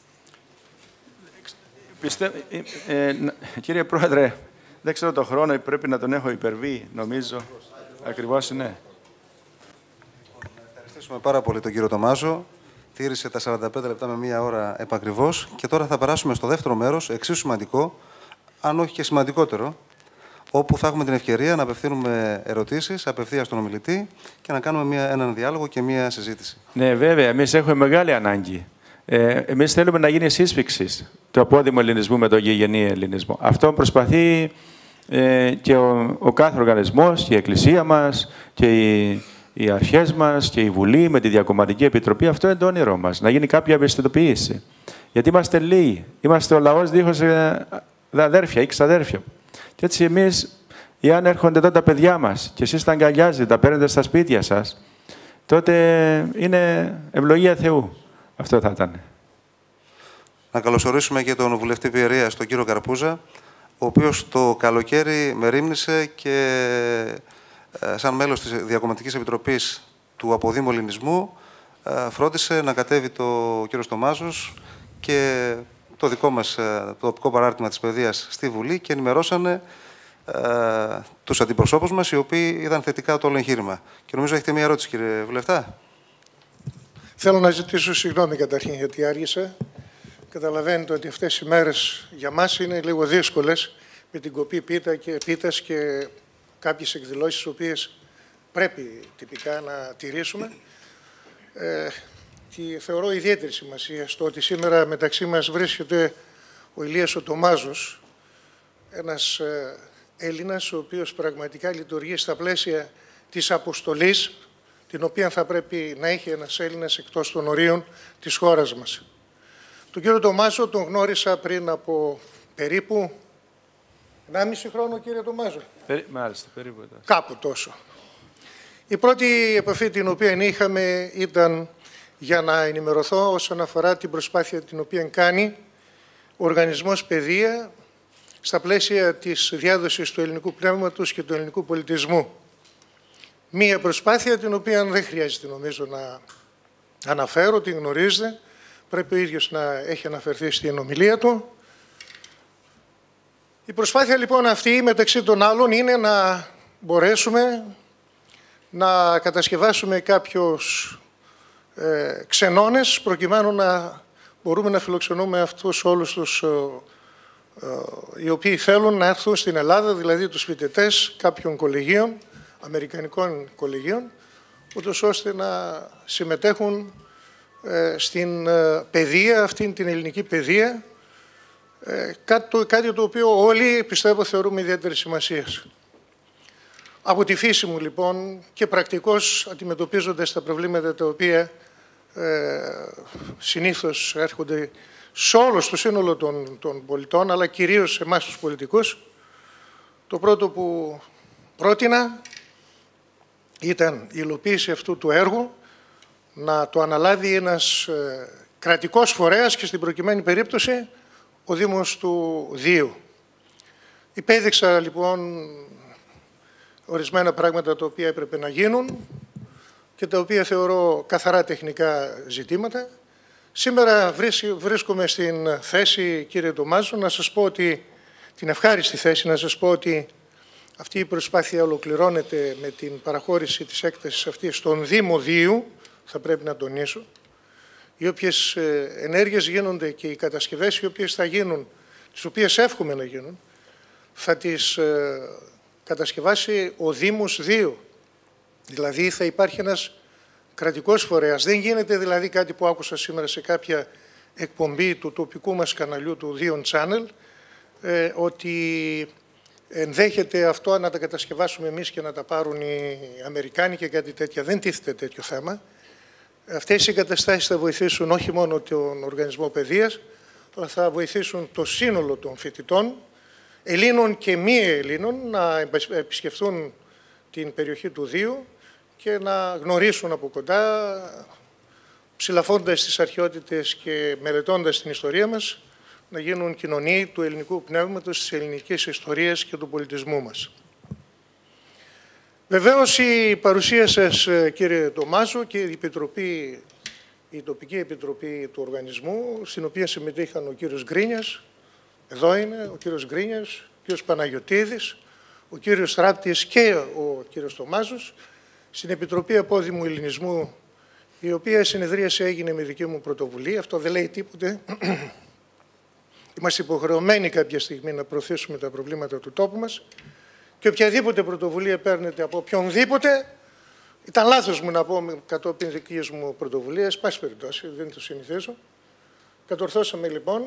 πιστε, ε, ε, κύριε Πρόεδρε, δεν ξέρω το χρόνο, πρέπει να τον έχω υπερβεί, νομίζω. Ακριβώς είναι. Ευχαριστούμε πάρα πολύ τον κύριο Τομάζο. Τήρησε τα σαράντα πέντε λεπτά με μία ώρα επακριβώς. Και τώρα θα περάσουμε στο δεύτερο μέρος, εξίσου σημαντικό, αν όχι και σημαντικότερο, όπου θα έχουμε την ευκαιρία να απευθύνουμε ερωτήσεις απευθείας στον ομιλητή και να κάνουμε μια, έναν διάλογο και μία συζήτηση. Ναι, βέβαια, εμείς έχουμε μεγάλη ανάγκη. Ε, εμείς θέλουμε να γίνει σύσφυξη του απόδημου ελληνισμού με τον γηγενή ελληνισμό. Αυτό προσπαθεί ε, και ο, ο κάθε οργανισμός, και η Εκκλησία μας, και οι, οι αρχές μας, και η Βουλή με τη Διακομματική Επιτροπή. Αυτό είναι το όνειρό μας, να γίνει κάποια ευαισθητοποίηση. Γιατί είμαστε λίγοι. Είμαστε ο λαός δίχως ε, αδέρφια ή ξαδέρφια. Και έτσι εμείς, εάν έρχονται εδώ τα παιδιά μας και εσείς τα αγκαλιάζετε, τα παίρνετε στα σπίτια σας, τότε είναι ευλογία Θεού. Αυτό θα ήταν. Να καλωσορίσουμε και τον βουλευτή Πιερίας, τον κύριο Καρπούζα, ο οποίος το καλοκαίρι μερίμνησε και σαν μέλος της Διακομματικής Επιτροπής του Αποδήμου Ελληνισμού φρόντισε να κατέβει το κύριο Στομάζος και το δικό μας το τοπικό παράρτημα της παιδείας στη Βουλή και ενημερώσανε ε, τους αντιπροσώπους μας, οι οποίοι είδαν θετικά το όλο εγχείρημα. Και νομίζω έχετε μία ερώτηση, κύριε Βουλευτά. Θέλω να ζητήσω συγγνώμη καταρχήν γιατί άργησα. Καταλαβαίνετε ότι αυτές οι μέρες για μας είναι λίγο δύσκολες με την κοπή πίτα και πίτας και κάποιες εκδηλώσεις τις οποίες πρέπει τυπικά να τηρήσουμε. Ε, και θεωρώ ιδιαίτερη σημασία στο ότι σήμερα μεταξύ μας βρίσκεται ο Ηλίας ο Τομάζος, ένας ε, Έλληνας ο οποίος πραγματικά λειτουργεί στα πλαίσια της αποστολής την οποία θα πρέπει να έχει ένας Έλληνας εκτός των ορίων της χώρας μας. Τον κύριο Τομάζο τον γνώρισα πριν από περίπου ενάμιση χρόνο, κύριε Τομάζο. Περί... Μάλιστα, περίπου. Κάπου τόσο. Η πρώτη επαφή την οποία είχαμε ήταν για να ενημερωθώ όσον αφορά την προσπάθεια την οποία κάνει ο Οργανισμός Παιδεία στα πλαίσια της διάδοσης του ελληνικού πνεύματος και του ελληνικού πολιτισμού. Μία προσπάθεια την οποία δεν χρειάζεται νομίζω να αναφέρω, την γνωρίζετε. Πρέπει ο ίδιος να έχει αναφερθεί στην ομιλία του. Η προσπάθεια λοιπόν αυτή μεταξύ των άλλων είναι να μπορέσουμε να κατασκευάσουμε κάποιους ε, ξενώνες προκειμένου να μπορούμε να φιλοξενούμε αυτούς όλους τους ε, ε, οι οποίοι θέλουν να έρθουν στην Ελλάδα, δηλαδή τους φοιτητές κάποιων κολεγίων, αμερικανικών κολεγίων, ούτως ώστε να συμμετέχουν ε, στην ε, παιδεία, αυτήν την ελληνική παιδεία, ε, κάτι, το, κάτι το οποίο όλοι πιστεύω θεωρούμε ιδιαίτερη σημασία. Από τη φύση μου λοιπόν και πρακτικώς αντιμετωπίζοντας τα προβλήματα τα οποία ε, συνήθως έρχονται σε όλο το σύνολο των, των πολιτών, αλλά κυρίως σε εμάς τους πολιτικούς, το πρώτο που πρότεινα ήταν η υλοποίηση αυτού του έργου να το αναλάβει ένας ε, κρατικός φορέας και στην προκειμένη περίπτωση ο Δήμος του Δίου. Υπέδειξα λοιπόν ορισμένα πράγματα τα οποία έπρεπε να γίνουν και τα οποία θεωρώ καθαρά τεχνικά ζητήματα. Σήμερα βρίσκομαι στην θέση, κύριε Τομάζο, να σας πω ότι, την ευχάριστη θέση να σας πω ότι αυτή η προσπάθεια ολοκληρώνεται με την παραχώρηση της έκτασης αυτής στον Δήμο Δίου, θα πρέπει να τονίσω. Οι όποιες ενέργειες γίνονται και οι κατασκευές οι οποίες θα γίνουν, τις οποίες εύχομαι να γίνουν, θα τις κατασκευάσει ο Δήμος Δίου. Δηλαδή θα υπάρχει ένας κρατικός φορέας. Δεν γίνεται δηλαδή κάτι που άκουσα σήμερα σε κάποια εκπομπή του τοπικού μας καναλιού του Διον Channel, ε, ότι ενδέχεται αυτό να τα κατασκευάσουμε εμείς και να τα πάρουν οι Αμερικάνοι και κάτι τέτοια. Δεν τίθεται τέτοιο θέμα. Αυτές οι εγκαταστάσεις θα βοηθήσουν όχι μόνο τον Οργανισμό Παιδείας, αλλά θα βοηθήσουν το σύνολο των φοιτητών, Ελλήνων και μη Ελλήνων, να επισκεφθούν την περιοχή του Δίου και να γνωρίσουν από κοντά, ψηλαφώντας τις αρχαιότητες και μελετώντας την ιστορία μας, να γίνουν κοινωνίοι του ελληνικού πνεύματος, της ελληνικής ιστορίας και του πολιτισμού μας. Βεβαίως η παρουσία σας, κύριε Τομάζο, και η, επιτροπή, η τοπική επιτροπή του οργανισμού, στην οποία συμμετείχαν ο κύριος Γκρίνιας, εδώ είναι ο κύριος Γκρίνιας, ο κύριος Παναγιωτίδης, ο κύριος Ράπτης και ο κύριος Τομάζος, στην Επιτροπή Απόδημου Ελληνισμού, η οποία συνεδρίαση έγινε με δική μου πρωτοβουλία. Αυτό δεν λέει τίποτε. Είμαστε υποχρεωμένοι κάποια στιγμή να προωθήσουμε τα προβλήματα του τόπου μας και οποιαδήποτε πρωτοβουλία παίρνετε από οποιονδήποτε, ήταν λάθος μου να πω κατόπιν δικής μου πρωτοβουλίας, πάση περιπτώσει, δεν το συνηθίζω, κατορθώσαμε λοιπόν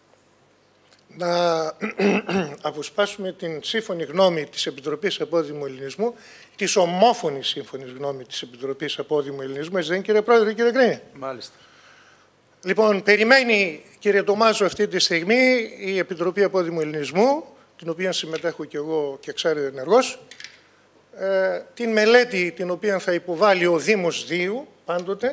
να αποσπάσουμε την σύμφωνη γνώμη της Επιτροπής Απόδημου Ελληνισμού, της ομόφωνης σύμφωνης γνώμη της Επιτροπής Απόδημου Ελληνισμού. Έτσι δεν είναι, κύριε Πρόεδρε, κύριε Γκρίνη? Μάλιστα. Λοιπόν, περιμένει, κύριε Τομάζο, αυτή τη στιγμή η Επιτροπή Απόδημου Ελληνισμού, την οποία συμμετέχω και εγώ και εξάρτητα ενεργός, ε, την μελέτη την οποία θα υποβάλει ο Δήμος Δίου πάντοτε,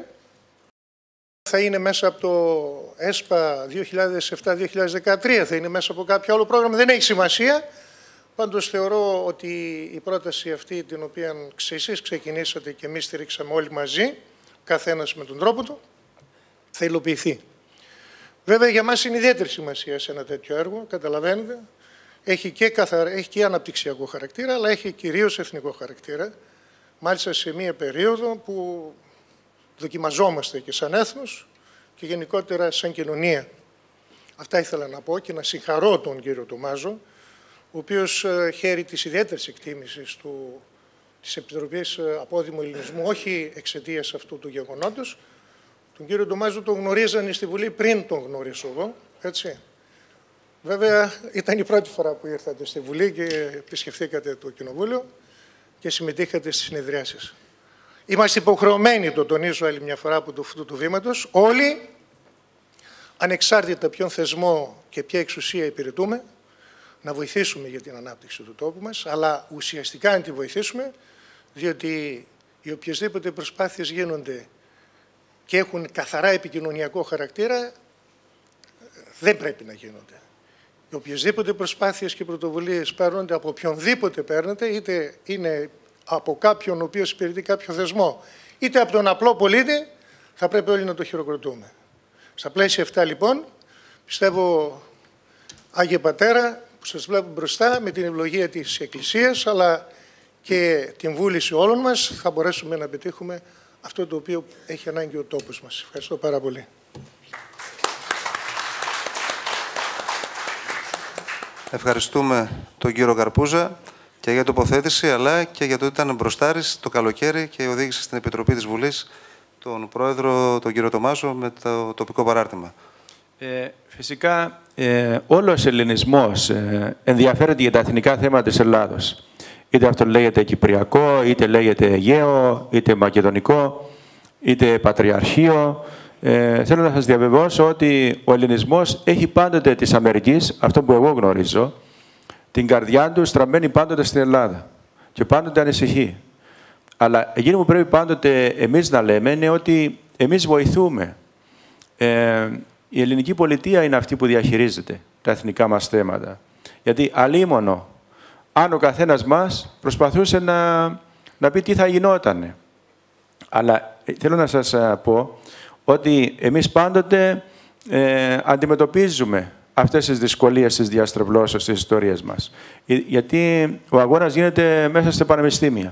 θα είναι μέσα από το ΕΣΠΑ δύο χιλιάδες επτά δύο χιλιάδες δεκατρία, θα είναι μέσα από κάποιο άλλο πρόγραμμα, δεν έχει σημασία. Πάντως θεωρώ ότι η πρόταση αυτή, την οποία εσείς ξεκινήσατε και εμείς στηρίξαμε όλοι μαζί, καθένας με τον τρόπο του, θα υλοποιηθεί. Βέβαια για μας είναι ιδιαίτερη σημασία σε ένα τέτοιο έργο, καταλαβαίνετε. Έχει και, καθαρ... έχει και αναπτυξιακό χαρακτήρα, αλλά έχει κυρίως εθνικό χαρακτήρα. Μάλιστα σε μία περίοδο που δοκιμαζόμαστε και σαν έθνος και γενικότερα σαν κοινωνία. Αυτά ήθελα να πω και να συγχαρώ τον κύριο Τομάζο, ο οποίος χαίρει της ιδιαίτερης εκτίμησης του, της Επιτροπής Απόδημου Ελληνισμού, όχι εξαιτίας αυτού του γεγονότος. Τον κύριο Τομάζο τον γνωρίζανε στη Βουλή πριν τον γνωρίσω εγώ, έτσι. Βέβαια, ήταν η πρώτη φορά που ήρθατε στη Βουλή και επισκεφθήκατε το Κοινοβούλιο και συμμετείχατε στις συνεδριάσεις. Είμαστε υποχρεωμένοι, το τονίζω άλλη μια φορά από αυτού του βήματος, όλοι, ανεξάρτητα ποιον θεσμό και ποια εξουσία υπηρετούμε, να βοηθήσουμε για την ανάπτυξη του τόπου μας, αλλά ουσιαστικά να τη βοηθήσουμε, διότι οι οποιασδήποτε προσπάθειες γίνονται και έχουν καθαρά επικοινωνιακό χαρακτήρα, δεν πρέπει να γίνονται. Οι οποιασδήποτε προσπάθειες και πρωτοβουλίες παίρνονται από οποιονδήποτε παίρνετε, είτε είναι από κάποιον ο οποίος υπηρετεί κάποιο θεσμό, είτε από τον απλό πολίτη, θα πρέπει όλοι να το χειροκροτούμε. Στα πλαίσια αυτά λοιπόν, πιστεύω, Άγιε Πατέρα, που σας βλέπω μπροστά, με την ευλογία της Εκκλησίας, αλλά και την βούληση όλων μας, θα μπορέσουμε να πετύχουμε αυτό το οποίο έχει ανάγκη ο τόπος μας. Ευχαριστώ πάρα πολύ. Ευχαριστούμε τον κύριο Καρπούζα και για τοποθέτηση, αλλά και για το ότι ήταν μπροστάρης το καλοκαίρι και οδήγησε στην Επιτροπή της Βουλής τον πρόεδρο, τον κύριο Τομάζο, με το τοπικό παράρτημα. Ε, φυσικά, ε, όλος ο ελληνισμός ε, ενδιαφέρεται για τα εθνικά θέματα της Ελλάδος. Είτε αυτό λέγεται Κυπριακό, είτε λέγεται Αιγαίο, είτε Μακεδονικό, είτε Πατριαρχείο. Ε, θέλω να σας διαβεβαιώσω ότι ο ελληνισμός έχει πάντοτε της Αμερικής, αυτό που εγώ γνωρίζω, την καρδιά του στραμμένη πάντοτε στην Ελλάδα και πάντοτε ανησυχεί. Αλλά εκείνο που πρέπει πάντοτε εμείς να λέμε είναι ότι εμείς βοηθούμε. Ε, η ελληνική πολιτεία είναι αυτή που διαχειρίζεται τα εθνικά μας θέματα. Γιατί αλίμονο, αν ο καθένας μας προσπαθούσε να, να πει τι θα γινότανε. Αλλά θέλω να σας πω ότι εμείς πάντοτε ε, αντιμετωπίζουμε αυτές τις δυσκολίες της διαστρεβλώσεως της ιστορίας μας. Γιατί ο αγώνας γίνεται μέσα στα πανεπιστήμια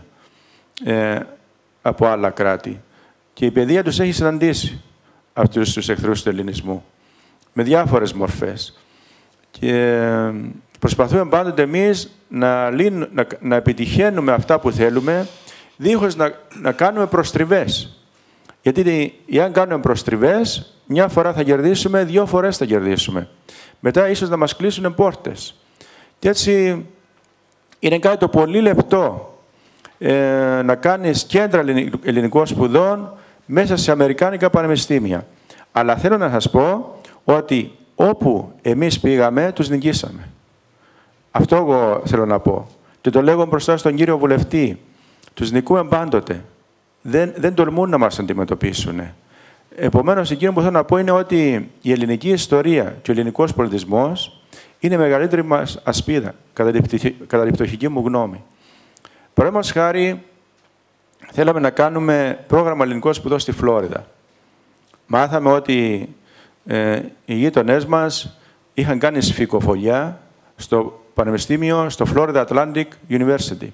ε, από άλλα κράτη. Και η παιδεία τους έχει συναντήσει αυτούς τους εχθρούς του ελληνισμού με διάφορες μορφές. Και προσπαθούμε πάντοτε εμείς να, λύνουμε, να, να επιτυχαίνουμε αυτά που θέλουμε, δίχως να, να κάνουμε προστριβές. Γιατί εάν κάνουμε προστριβές, μια φορά θα κερδίσουμε, δύο φορές θα κερδίσουμε. Μετά ίσως να μας κλείσουν πόρτες. Και έτσι είναι κάτι το πολύ λεπτό ε, να κάνεις κέντρα ελληνικών σπουδών μέσα σε αμερικάνικα πανεπιστήμια. Αλλά θέλω να σας πω ότι όπου εμείς πήγαμε, τους νικήσαμε. Αυτό εγώ θέλω να πω. Και το λέγω μπροστά στον κύριο βουλευτή. Τους νικούμε πάντοτε. Δεν, δεν τολμούν να μας αντιμετωπίσουν. Επομένως, εκείνο που θέλω να πω είναι ότι η ελληνική ιστορία και ο ελληνικός πολιτισμός είναι η μεγαλύτερη μας ασπίδα, κατά την πτωχική μου γνώμη. Παραδείγματος χάρη, θέλαμε να κάνουμε πρόγραμμα ελληνικών σπουδών στη Φλόριδα. Μάθαμε ότι ε, οι γείτονές μας είχαν κάνει σφικοφολιά στο πανεπιστήμιο, στο Florida Atlantic University.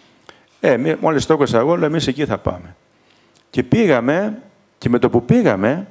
Ε, μόλις το έκοσα εγώ, λέω, εμείς εκεί θα πάμε. Και πήγαμε, και με το που πήγαμε,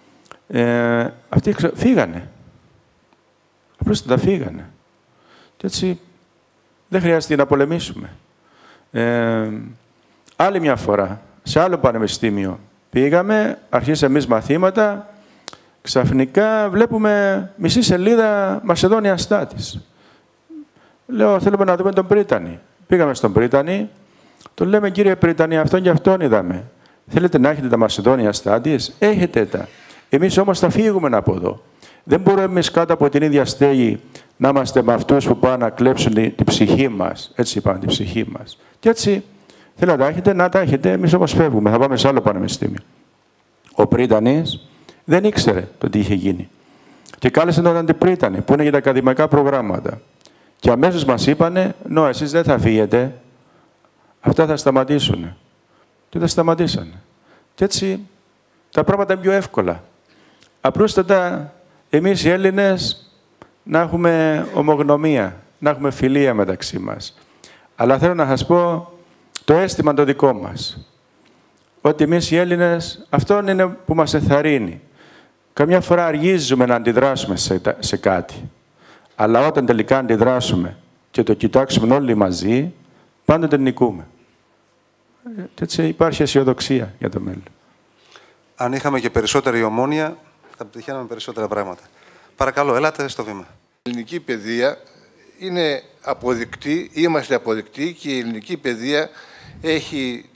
ε, αυτοί φύγανε. Απλώς τα φύγανε. Και έτσι δεν χρειάζεται να πολεμήσουμε. Ε, άλλη μια φορά, σε άλλο πανεπιστήμιο, πήγαμε, αρχίσαμε εμείς μαθήματα, Ξαφνικά βλέπουμε μισή σελίδα Μασεδόνια Στάτης. Λέω, θέλουμε να δούμε τον Πρίτανη. Πήγαμε στον Πρίτανη, τον λέμε, κύριε Πρίτανη, αυτόν και αυτόν είδαμε. Θέλετε να έχετε τα Μασεδόνια Στάτης? Έχετε τα. Εμείς όμως θα φύγουμε από εδώ. Δεν μπορούμε εμείς κάτω από την ίδια στέγη να είμαστε με αυτούς που πάνε να κλέψουν την, την ψυχή μας. Έτσι είπαν, την ψυχή μας. Και έτσι, θέλετε να τα έχετε, να τα έχετε. Εμείς όμως φεύγουμε, θα πάμε σε άλλο πανεπιστήμιο. Ο Πρίτανης δεν ήξερε το τι είχε γίνει. Και κάλεσε τον Αντιπρίτανη, που είναι για τα ακαδημαϊκά προγράμματα. Και αμέσως μας είπανε, νο, εσείς δεν θα φύγετε, αυτά θα σταματήσουν. Και δεν σταματήσανε. Και έτσι τα πράγματα είναι πιο εύκολα. Απλούστατα εμείς οι Έλληνες να έχουμε ομογνωμία, να έχουμε φιλία μεταξύ μας. Αλλά θέλω να σας πω το αίσθημα το δικό μας. Ότι εμείς οι Έλληνες, αυτό είναι που μας ενθαρρύνει. Καμιά φορά αργίζουμε να αντιδράσουμε σε, σε κάτι. Αλλά όταν τελικά αντιδράσουμε και το κοιτάξουμε όλοι μαζί, πάντοτε νικούμε. Και έτσι υπάρχει αισιοδοξία για το μέλλον. Αν είχαμε και περισσότερη ομόνοια, θα πετυχαίναμε περισσότερα πράγματα. Παρακαλώ, ελάτε στο βήμα. Η ελληνική παιδεία είναι αποδεικτή, είμαστε αποδεικτοί και η ελληνική παιδεία έχει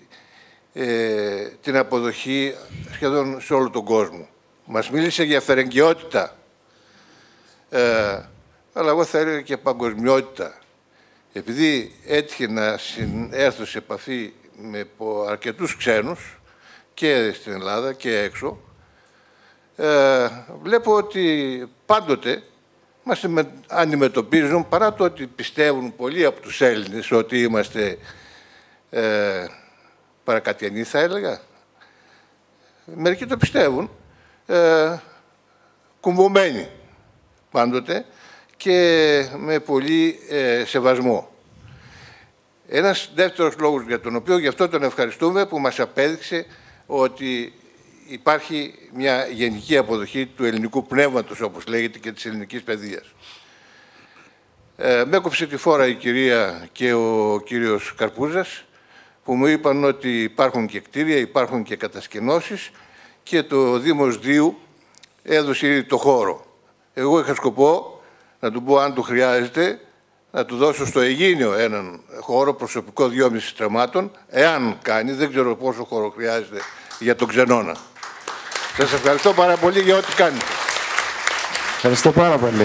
ε, την αποδοχή σχεδόν σε όλο τον κόσμο. Μας μίλησε για φερεγγιότητα, ε, αλλά εγώ θα έλεγα και παγκοσμιότητα. Επειδή έτυχε να έρθω σε επαφή με αρκετούς ξένους και στην Ελλάδα και έξω, ε, βλέπω ότι πάντοτε μας αντιμετωπίζουν, παρά το ότι πιστεύουν πολλοί από τους Έλληνες ότι είμαστε ε, παρακατιανοί, θα έλεγα. Μερικοί το πιστεύουν, ε, κουμβωμένοι πάντοτε και με πολύ ε, σεβασμό. Ένας δεύτερος λόγος για τον οποίο γι' αυτό τον ευχαριστούμε, που μας απέδειξε ότι υπάρχει μια γενική αποδοχή του ελληνικού πνεύματος, όπως λέγεται, και της ελληνικής παιδείας. Ε, με έκοψε τη φόρα η κυρία και ο κύριος Καρπούζας, που μου είπαν ότι υπάρχουν και κτίρια, υπάρχουν και κατασκηνώσεις και το Δήμος Δίου έδωσε ήδη το χώρο. Εγώ είχα σκοπό να του πω, αν του χρειάζεται, να του δώσω στο Αιγίνιο έναν χώρο προσωπικό δυόμισι στρεμμάτων, εάν κάνει, δεν ξέρω πόσο χώρο χρειάζεται για τον Ξενώνα. Σας ευχαριστώ πάρα πολύ για ό,τι κάνετε. Ευχαριστώ πάρα πολύ.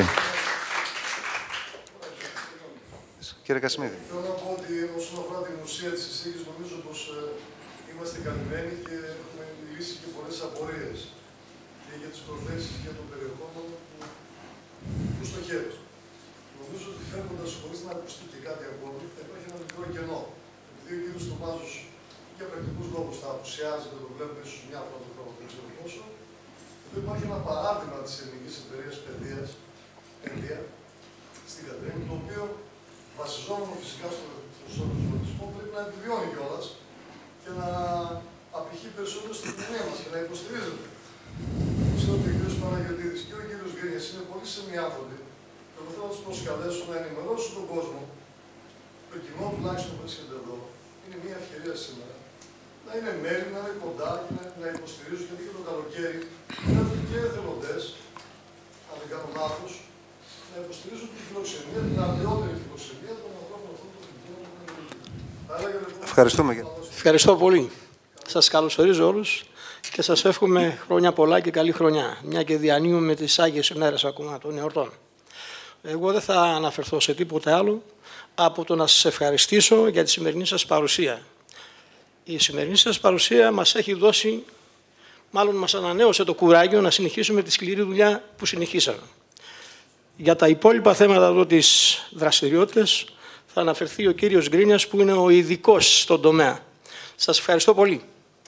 Κύριε Κασιμίδη. Θέλω να πω ότι όσον αφορά την ουσία της εισήγησης, νομίζω πως ε, είμαστε καλυμμένοι και έχουμε λύσει και πολλές απορίες και για τις προθέσεις και για το περιεχόμενο που, που στοχεύει. Νομίζω ότι φεύγοντας χωρίς να ακουστεί και κάτι ακόμη, θα υπάρχει ένα μικρό κενό. Επειδή ο κύριος Στομάζος για πρακτικούς λόγους θα απουσιάζει και το βλέπουμε ίσως μια φορά το χρόνο, δεν ξέρω πόσο, εδώ υπάρχει ένα παράδειγμα της ελληνικής εταιρείας παιδείας, παιδεία, στην Κατερίνη, το οποίο βασιζόμενο φυσικά στον εθνοτισμό πρέπει να επιβιώνει κιόλας και να απηχεί περισσότερο στην κοινωνία μας και να υποστηρίζεται. Ξέρω ότι ο κ. Παναγιωτίδης και ο κ. Γκρίνιας είναι πολύ σεμνοί άνθρωποι. Εγώ θέλω να τους προσκαλέσω να ενημερώσουν τον κόσμο, το κοινό τουλάχιστον που βρίσκεται εδώ, είναι μια ευκαιρία σήμερα, να είναι μέλη, να είναι κοντά και να, να υποστηρίζουν, γιατί και το καλοκαίρι είναι και εθελοντές, αν δεν κάνω λάθος, να υποστηρίζουν τη φιλοξενία, την αλλοιότερη φιλοξενία των ανθρώπων αυτών των φιλικών. Ευχαριστούμε. Ευχαριστώ πολύ. Σας καλωσορίζω όλους και σας εύχομαι χρόνια πολλά και καλή χρονιά, μια και διανύουμε τις Άγιες ημέρες ακόμα των εορτών. Εγώ δεν θα αναφερθώ σε τίποτε άλλο από το να σας ευχαριστήσω για τη σημερινή σας παρουσία. Η σημερινή σας παρουσία μας έχει δώσει, μάλλον μας ανανέωσε το κουράγιο να συνεχίσουμε τη σκληρή δουλειά που συνεχίσαμε. Για τα υπόλοιπα θέματα εδώ της δραστηριότητας θα αναφερθεί ο κύριος Γκρίνιας, που είναι ο ειδικός στον τομέα. Σας ευχαριστώ πολύ.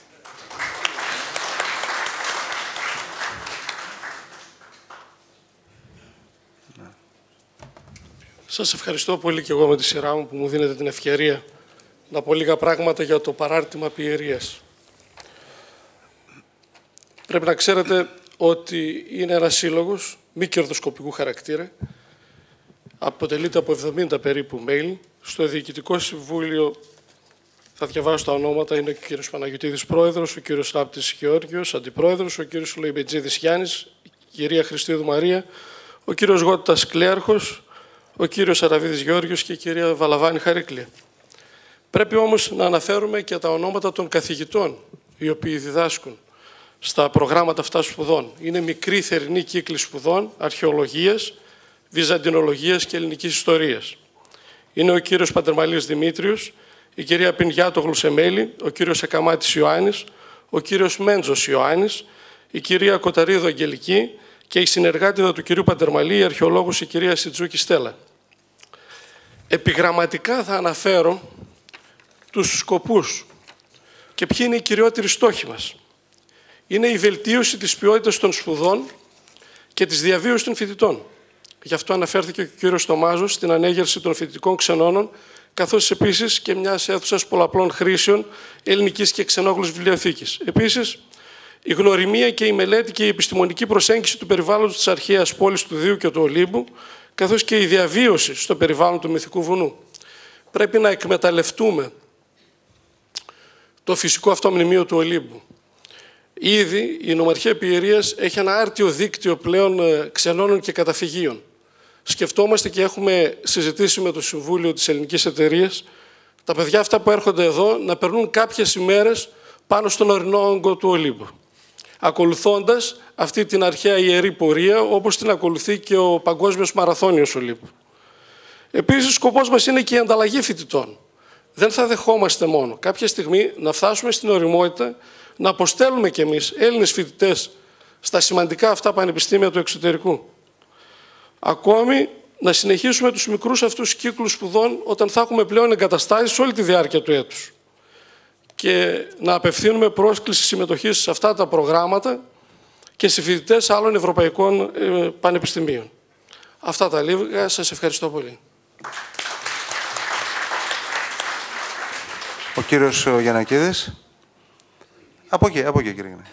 Σας ευχαριστώ πολύ και εγώ με τη σειρά μου που μου δίνετε την ευκαιρία να πω λίγα πράγματα για το παράρτημα πιερίας. Πρέπει να ξέρετε ότι είναι ένας σύλλογος μη κερδοσκοπικού χαρακτήρα. Αποτελείται από εβδομήντα περίπου μέλη. Στο Διοικητικό Συμβούλιο, θα διαβάσω τα ονόματα, είναι ο κύριος Παναγιωτίδης πρόεδρος, ο κύριος Ράπτης Γεώργιος αντιπρόεδρος, ο κύριος Λοϊμπετζίδης Γιάννης κυρία Χριστίδου Μαρία, ο κύριος Γότας Κλέαρχος, ο κύριος Αραβίδης Γεώργιος και η κυρία Βαλαβάνη Χαρίκλια. Πρέπει όμως να αναφέρουμε και τα ονόματα των καθηγητών, οι οποίοι διδάσκουν στα προγράμματα αυτά σπουδών. Είναι μικρή θερινή κύκλη σπουδών, αρχαιολογίας, βυζαντινολογίας και ελληνικής ιστορίας. Είναι ο κύριος Παντερμαλής Δημήτριος, η κυρία Πινιάτογλου Σεμέλη, ο κύριος Εκαμάτης Ιωάννης, ο κύριος Μέντζος Ιωάννης, η κυρία Κοταρίδου Αγγελική και η συνεργάτηδα του κυρίου Παντερμαλή, η αρχαιολόγος η κυρία Σιτζούκη Στέλλα. Επιγραμματικά θα αναφέρω τους σκοπούς και ποιοι είναι οι κυριότεροι στόχοι μας. Είναι η βελτίωση της ποιότητας των σπουδών και της διαβίωσης των φοιτητών. Γι' αυτό αναφέρθηκε και ο κύριος Στομάζος στην ανέγερση των φοιτητικών ξενώνων, καθώς επίσης και μιας αίθουσας πολλαπλών χρήσεων ελληνικής και ξενόγλωσσης βιβλιοθήκης. Επίσης, η γνωριμία και η μελέτη και η επιστημονική προσέγγιση του περιβάλλοντος της αρχαίας πόλης του Δίου και του Ολύμπου, καθώς και η διαβίωση στο περιβάλλον του Μυθικού Βουνού. Πρέπει να εκμεταλλευτούμε το φυσικό αυτό μνημείο του Ολύμπου. Ήδη η Νομαρχία Πιερίας έχει ένα άρτιο δίκτυο πλέον ξενώνων και καταφυγίων. Σκεφτόμαστε και έχουμε συζητήσει με το Συμβούλιο της Ελληνικής Εταιρείας τα παιδιά αυτά που έρχονται εδώ να περνούν κάποιες ημέρες πάνω στον ορεινό όγκο του Ολύμπου, ακολουθώντας αυτή την αρχαία ιερή πορεία όπως την ακολουθεί και ο Παγκόσμιος Μαραθώνιος Ολύμπου. Επίσης, σκοπός μας είναι και η ανταλλαγή φοιτητών. Δεν θα δεχόμαστε μόνο κάποια στιγμή να φτάσουμε στην ωριμότητα να αποστέλουμε κι εμείς Έλληνες φοιτητές στα σημαντικά αυτά πανεπιστήμια του εξωτερικού. Ακόμη, να συνεχίσουμε τους μικρούς αυτούς κύκλους σπουδών όταν θα έχουμε πλέον εγκαταστάσεις όλη τη διάρκεια του έτους. Και να απευθύνουμε πρόσκληση συμμετοχής σε αυτά τα προγράμματα και σε φοιτητές άλλων ευρωπαϊκών ε, πανεπιστημίων. Αυτά τα λίγα. Σας ευχαριστώ πολύ. Ο κύριος Γιαννακίδης. Από εκεί, από εκεί, κύριε Γιαννακίδη.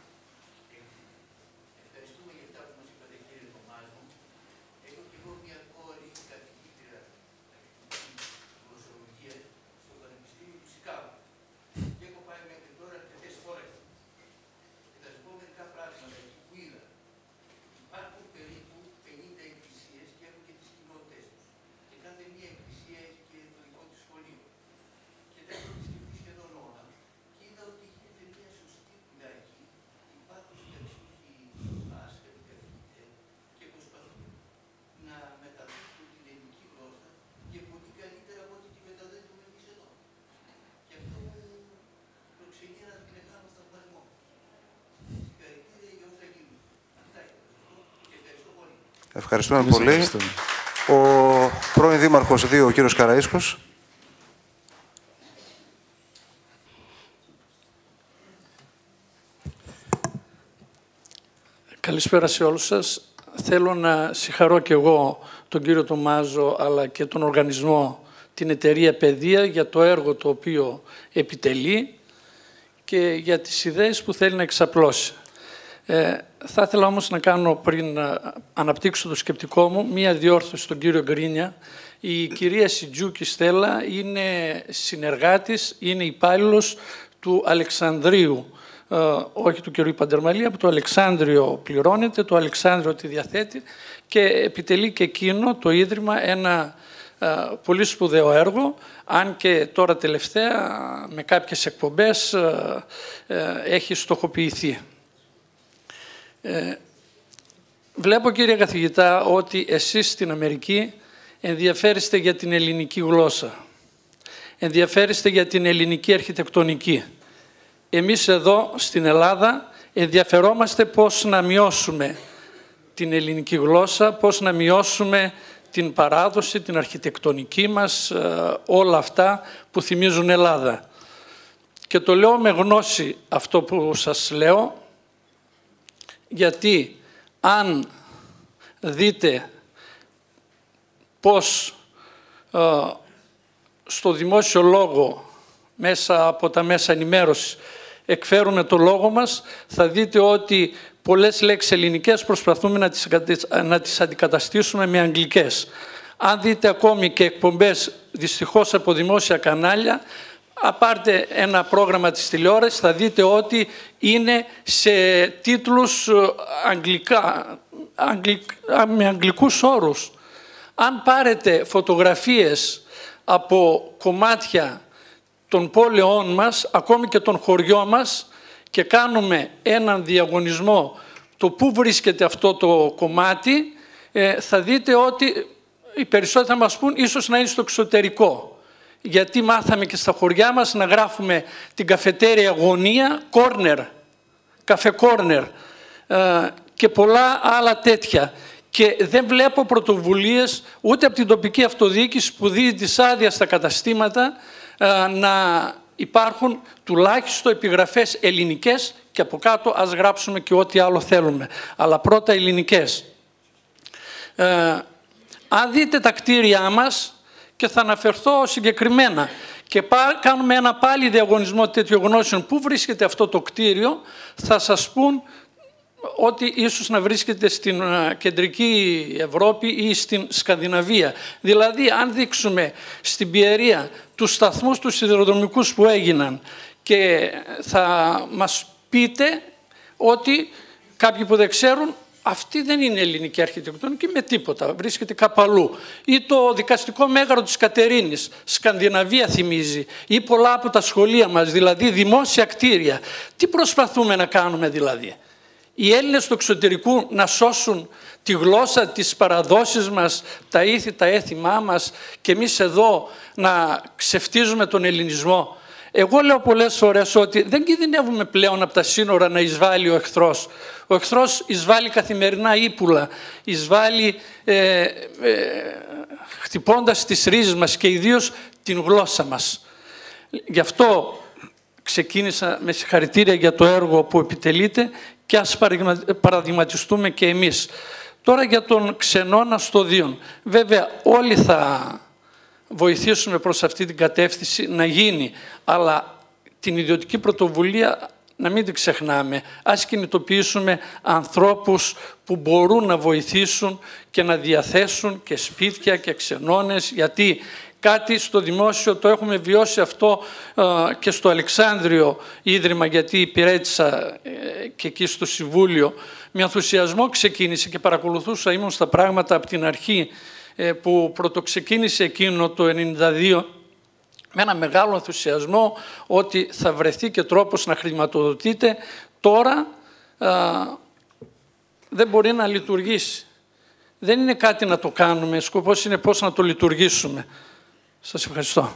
Ευχαριστούμε Εμείς πολύ. Ευχαριστούμε. Ο πρώην Δήμαρχος δύο, ο κύριος Καραΐσκος. Καλησπέρα σε όλους σας. Θέλω να συγχαρώ και εγώ τον κύριο Τομάζο αλλά και τον οργανισμό, την εταιρεία Παιδεία, για το έργο το οποίο επιτελεί και για τις ιδέες που θέλει να εξαπλώσει. Ε, θα ήθελα όμως να κάνω, πριν να αναπτύξω το σκεπτικό μου, μία διόρθωση στον κύριο Γκρίνια. Η κυρία Σιτζούκη Στέλλα είναι συνεργάτης, είναι υπάλληλος του Αλεξανδρίου, ε, όχι του κυρίου Παντερμαλή, από το Αλεξάνδριο πληρώνεται, το Αλεξάνδριο τη διαθέτει και επιτελεί και εκείνο το Ίδρυμα ένα ε, πολύ σπουδαίο έργο, αν και τώρα τελευταία με κάποιες εκπομπές ε, ε, έχει στοχοποιηθεί. Ε, βλέπω, κύριε καθηγητά, ότι εσείς στην Αμερική ενδιαφέρεστε για την ελληνική γλώσσα. Ενδιαφέρεστε για την ελληνική αρχιτεκτονική. Εμείς εδώ στην Ελλάδα ενδιαφερόμαστε πώς να μειώσουμε την ελληνική γλώσσα, πώς να μειώσουμε την παράδοση, την αρχιτεκτονική μας, όλα αυτά που θυμίζουν Ελλάδα. Και το λέω με γνώση αυτό που σας λέω, γιατί αν δείτε πώς ε, στο δημόσιο λόγο, μέσα από τα μέσα ενημέρωσης, εκφέρουμε το λόγο μας, θα δείτε ότι πολλές λέξεις ελληνικές προσπαθούμε να τις, να τις αντικαταστήσουμε με αγγλικές. Αν δείτε ακόμη και εκπομπές, δυστυχώς από δημόσια κανάλια, πάρτε ένα πρόγραμμα της τηλεόρασης, θα δείτε ότι είναι σε τίτλους αγγλικά, αγγλικ, με αγγλικούς όρους. Αν πάρετε φωτογραφίες από κομμάτια των πόλεων μας, ακόμη και των χωριών μας, και κάνουμε έναν διαγωνισμό το πού βρίσκεται αυτό το κομμάτι, ε, θα δείτε ότι οι περισσότεροι θα μας πούν ίσως να είναι στο εξωτερικό. Γιατί μάθαμε και στα χωριά μας να γράφουμε την καφετέρια γωνία, corner, καφέ corner ε, και πολλά άλλα τέτοια. Και δεν βλέπω πρωτοβουλίες ούτε από την τοπική αυτοδιοίκηση που δίνει τις άδειες στα καταστήματα ε, να υπάρχουν τουλάχιστον επιγραφές ελληνικές και από κάτω ας γράψουμε και ό,τι άλλο θέλουμε. Αλλά πρώτα ελληνικές. Ε, αν δείτε τα κτίρια μας, και θα αναφερθώ συγκεκριμένα, και κάνουμε ένα πάλι διαγωνισμό τέτοιων γνώσεων, πού βρίσκεται αυτό το κτίριο, θα σας πούν ότι ίσως να βρίσκεται στην κεντρική Ευρώπη ή στην Σκανδιναβία. Δηλαδή, αν δείξουμε στην Πιερία τους σταθμούς τους σιδηροδρομικούς που έγιναν και θα μας πείτε ότι κάποιοι που δεν ξέρουν, αυτή δεν είναι ελληνική αρχιτεκτονική με τίποτα, βρίσκεται κάπου αλλού. Ή το δικαστικό μέγαρο της Κατερίνης, Σκανδιναβία θυμίζει, ή πολλά από τα σχολεία μας, δηλαδή δημόσια κτίρια. Τι προσπαθούμε να κάνουμε δηλαδή? Οι Έλληνες του εξωτερικού να σώσουν τη γλώσσα, τις παραδόσεις μας, τα ήθη, τα έθιμά μας, και εμείς εδώ να ξεφτίζουμε τον ελληνισμό? Εγώ λέω πολλές φορές ότι δεν κινδυνεύουμε πλέον από τα σύνορα να εισβάλλει ο εχθρός. Ο εχθρός εισβάλλει καθημερινά ύπουλα, εισβάλλει ε, ε, χτυπώντας τις ρίζες μας και ιδίως την γλώσσα μας. Γι' αυτό ξεκίνησα με συγχαρητήρια για το έργο που επιτελείτε και ας παραδειγματιστούμε και εμείς. Τώρα για τον Ξενώνα στο Δίον. Βέβαια όλοι θα βοηθήσουμε προς αυτή την κατεύθυνση να γίνει, αλλά την ιδιωτική πρωτοβουλία να μην την ξεχνάμε. Ας κινητοποιήσουμε ανθρώπους που μπορούν να βοηθήσουν και να διαθέσουν και σπίτια και ξενώνες, γιατί κάτι στο δημόσιο το έχουμε βιώσει αυτό ε, και στο Αλεξάνδριο Ίδρυμα, γιατί υπηρέτησα ε, και εκεί στο Συμβούλιο. Με ενθουσιασμό ξεκίνησε και παρακολουθούσα, ήμουν στα πράγματα από την αρχή ε, που πρωτοξεκίνησε εκείνο το ενενήντα δύο, με ένα μεγάλο ενθουσιασμό ότι θα βρεθεί και τρόπος να χρηματοδοτείται. Τώρα ε, δεν μπορεί να λειτουργήσει. Δεν είναι κάτι να το κάνουμε, σκοπός είναι πώς να το λειτουργήσουμε. Σας ευχαριστώ.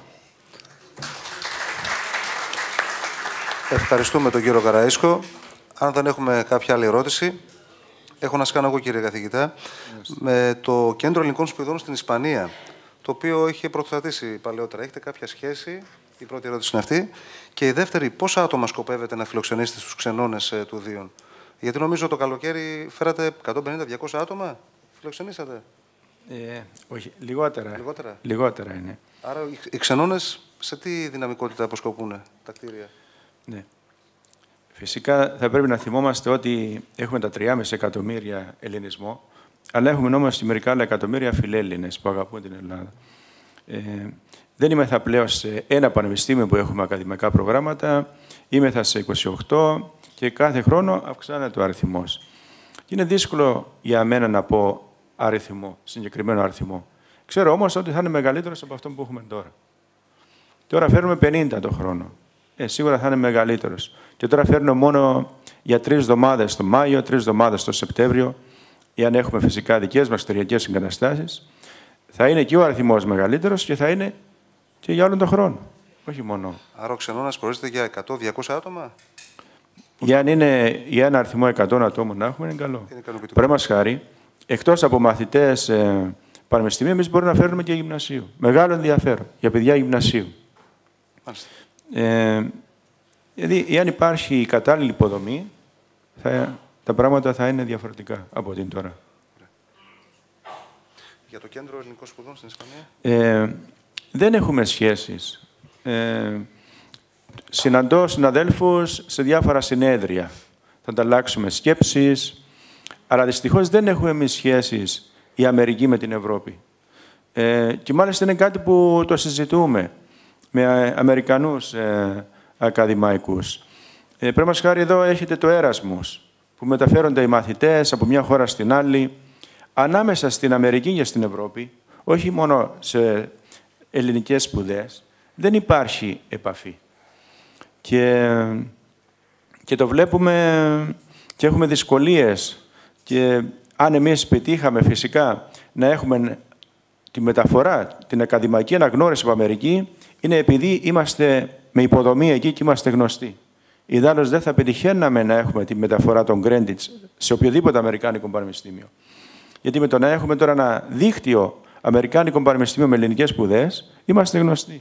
Ευχαριστούμε τον κύριο Καραΐσκο. Αν δεν έχουμε κάποια άλλη ερώτηση, έχω να σας κάνω εγώ, κύριε καθηγητά, yes. με το Κέντρο Ελληνικών Σπουδών στην Ισπανία, το οποίο είχε πρωτοστατήσει παλαιότερα. Έχετε κάποια σχέση? Η πρώτη ερώτηση είναι αυτή. Και η δεύτερη, πόσα άτομα σκοπεύετε να φιλοξενήσετε στους ξενώνες ε, του Δίον? Γιατί νομίζω το καλοκαίρι φέρατε εκατόν πενήντα με διακόσια άτομα. Φιλοξενήσατε? Ε, όχι, λιγότερα. Λιγότερα. Λιγότερα είναι. Άρα οι ξενώνες σε τι δυναμικότητα αποσκοπούν τα κτίρια? Ναι. Φυσικά θα πρέπει να θυμόμαστε ότι έχουμε τα τρία κόμμα πέντε εκατομμύρια ελληνισμό, αλλά έχουμε όμως και μερικά άλλα εκατομμύρια φιλέλληνες που αγαπούν την Ελλάδα. Ε, δεν είμεθα πλέον σε ένα πανεπιστήμιο που έχουμε ακαδημαϊκά προγράμματα, είμεθα σε είκοσι οκτώ και κάθε χρόνο αυξάνεται ο αριθμός. Είναι δύσκολο για μένα να πω αριθμό, συγκεκριμένο αριθμό. Ξέρω όμως ότι θα είναι μεγαλύτερος από αυτό που έχουμε τώρα. Τώρα φέρνουμε πενήντα το χρόνο. Ε, σίγουρα θα είναι μεγαλύτερος. Και τώρα φέρνω μόνο για τρεις εβδομάδες το Μάιο, τρεις εβδομάδες το Σεπτέμβριο, ή αν έχουμε φυσικά δικές μας εξωτερικές εγκαταστάσεις, θα είναι και ο αριθμός μεγαλύτερος και θα είναι και για όλον τον χρόνο. Όχι μόνο. Άρα ο ξενώνας προορίζεται για εκατό με διακόσια άτομα. Για αν είναι για ένα αριθμό εκατό ατόμων να έχουμε, είναι καλό. Παραδείγματος χάρη, εκτός από μαθητές ε, πανεπιστημίου, εμείς μπορούμε να φέρνουμε και γυμνασίου. Μεγάλο ενδιαφέρον για παιδιά γυμνασίου. Ε, δηλαδή, εάν υπάρχει η κατάλληλη υποδομή, θα, τα πράγματα θα είναι διαφορετικά από την τώρα. Για το Κέντρο Ελληνικών Σπουδών στην Ισπανία. Ε, δεν έχουμε σχέσεις. Ε, συναντώ συναδέλφους σε διάφορα συνέδρια. Θα ανταλλάξουμε σκέψεις, αλλά δυστυχώς δεν έχουμε εμείς σχέσεις η Αμερική με την Ευρώπη. Ε, και μάλιστα είναι κάτι που το συζητούμε. με Αμερικανούς ε, ακαδημαϊκούς. Ε, πρέπει να χάρη εδώ έχετε το Erasmus, που μεταφέρονται οι μαθητές από μια χώρα στην άλλη, ανάμεσα στην Αμερική και στην Ευρώπη, όχι μόνο σε ελληνικές σπουδές, δεν υπάρχει επαφή. Και, και το βλέπουμε και έχουμε δυσκολίες. Και αν εμείς πετύχαμε φυσικά να έχουμε τη μεταφορά, την ακαδημαϊκή αναγνώριση από Αμερική, είναι επειδή είμαστε με υποδομή εκεί και είμαστε γνωστοί. Ιδάλλως δεν θα πετυχαίναμε να έχουμε τη μεταφορά των credits σε οποιοδήποτε αμερικάνικο πανεπιστήμιο. Γιατί με το να έχουμε τώρα ένα δίκτυο αμερικάνικων πανεπιστήμιων με ελληνικές σπουδές, είμαστε γνωστοί.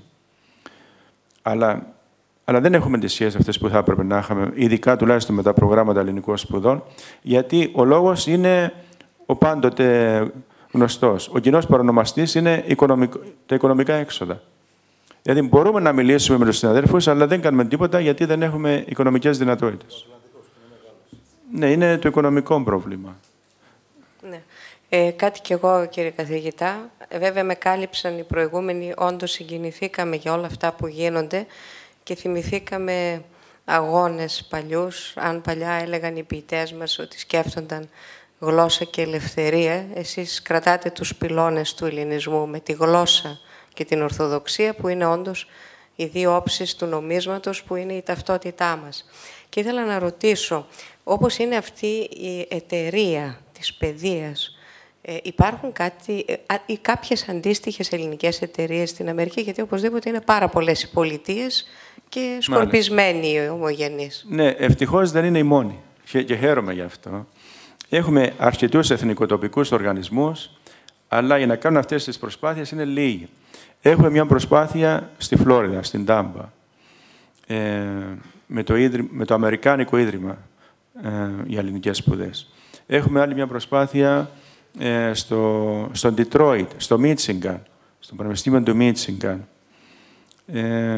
Αλλά, αλλά δεν έχουμε τις σχέσεις αυτές που θα έπρεπε να είχαμε, ειδικά τουλάχιστον με τα προγράμματα ελληνικών σπουδών, γιατί ο λόγος είναι ο πάντοτε γνωστός. Ο κοινός παρονομαστής είναι οικονομικό, τα οικονομικά έξοδα. Δηλαδή μπορούμε να μιλήσουμε με τους συναδέλφους, αλλά δεν κάνουμε τίποτα γιατί δεν έχουμε οικονομικές δυνατότητες. Ναι, είναι το οικονομικό πρόβλημα. Ναι. Ε, κάτι κι εγώ, κύριε καθηγητά. Ε, βέβαια, με κάλυψαν οι προηγούμενοι. Όντως συγκινηθήκαμε για όλα αυτά που γίνονται και θυμηθήκαμε αγώνες παλιούς. Αν παλιά έλεγαν οι ποιητές μας ότι σκέφτονταν γλώσσα και ελευθερία, εσείς κρατάτε τους πυλώνες του ελληνισμού με τη γλώσσα και την Ορθοδοξία, που είναι όντως οι δύο όψεις του νομίσματος, που είναι η ταυτότητά μας. Και ήθελα να ρωτήσω, όπως είναι αυτή η εταιρεία της παιδείας, ε, υπάρχουν κάτι, ε, ή κάποιες αντίστοιχες ελληνικές εταιρείες στην Αμερική, γιατί οπωσδήποτε είναι πάρα πολλές οι πολιτείες και σκορπισμένοι οι ομογενείς. Ναι, ευτυχώς δεν είναι η μόνη και, και χαίρομαι γι' αυτό. Έχουμε αρκετούς εθνικοτοπικούς οργανισμούς, αλλά για να κάνουν αυτές τις προσπάθειες είναι λίγοι. Έχουμε μια προσπάθεια στη Φλόριδα, στην Τάμπα, ε, με, το ίδρυ, με το Αμερικάνικο Ίδρυμα ε, για ελληνικές σπουδές. Έχουμε άλλη μια προσπάθεια ε, στο, στο Ντιτρόιτ, στο Μίτσιγκαν, στο Πανεπιστήμιο του Μίτσιγκαν. Ε,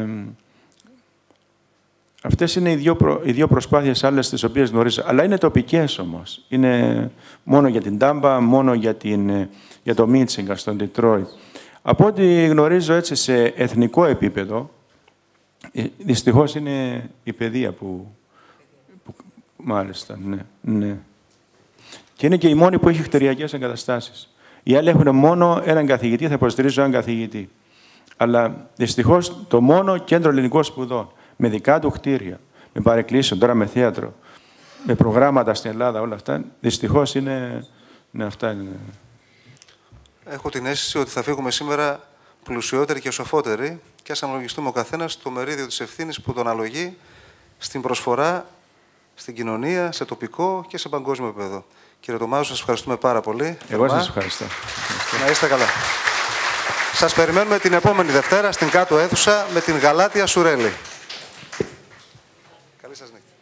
αυτές είναι οι δύο, προ, οι δύο προσπάθειες άλλες τις οποίες γνωρίζω. Αλλά είναι τοπικές όμως. Είναι μόνο για την Τάμπα, μόνο για, την, για το Μίτσιγκαν, στο Ντιτρόιτ. Από ό,τι γνωρίζω έτσι σε εθνικό επίπεδο, δυστυχώς είναι η παιδεία που... που μάλιστα, ναι, ναι. Και είναι και η μόνη που έχει χτεριακές εγκαταστάσεις. Οι άλλοι έχουν μόνο έναν καθηγητή, θα υποστηρίζω έναν καθηγητή. Αλλά δυστυχώς το μόνο κέντρο ελληνικών σπουδών, με δικά του κτίρια, με παρεκκλήσεων, τώρα με θέατρο, με προγράμματα στην Ελλάδα, όλα αυτά, δυστυχώς είναι... Ναι, αυτά είναι... Έχω την αίσθηση ότι θα φύγουμε σήμερα πλουσιότεροι και σοφότεροι και ας αναλογιστούμε ο καθένας το μερίδιο της ευθύνης που τον αλογεί στην προσφορά, στην κοινωνία, σε τοπικό και σε παγκόσμιο επίπεδο. Κύριε Τομάζο, σας ευχαριστούμε πάρα πολύ. Εγώ σας ευχαριστώ. Να είστε καλά. Σας περιμένουμε την επόμενη Δευτέρα στην κάτω αίθουσα με την Γαλάτια Σουρέλη. Καλή σας νύχτα.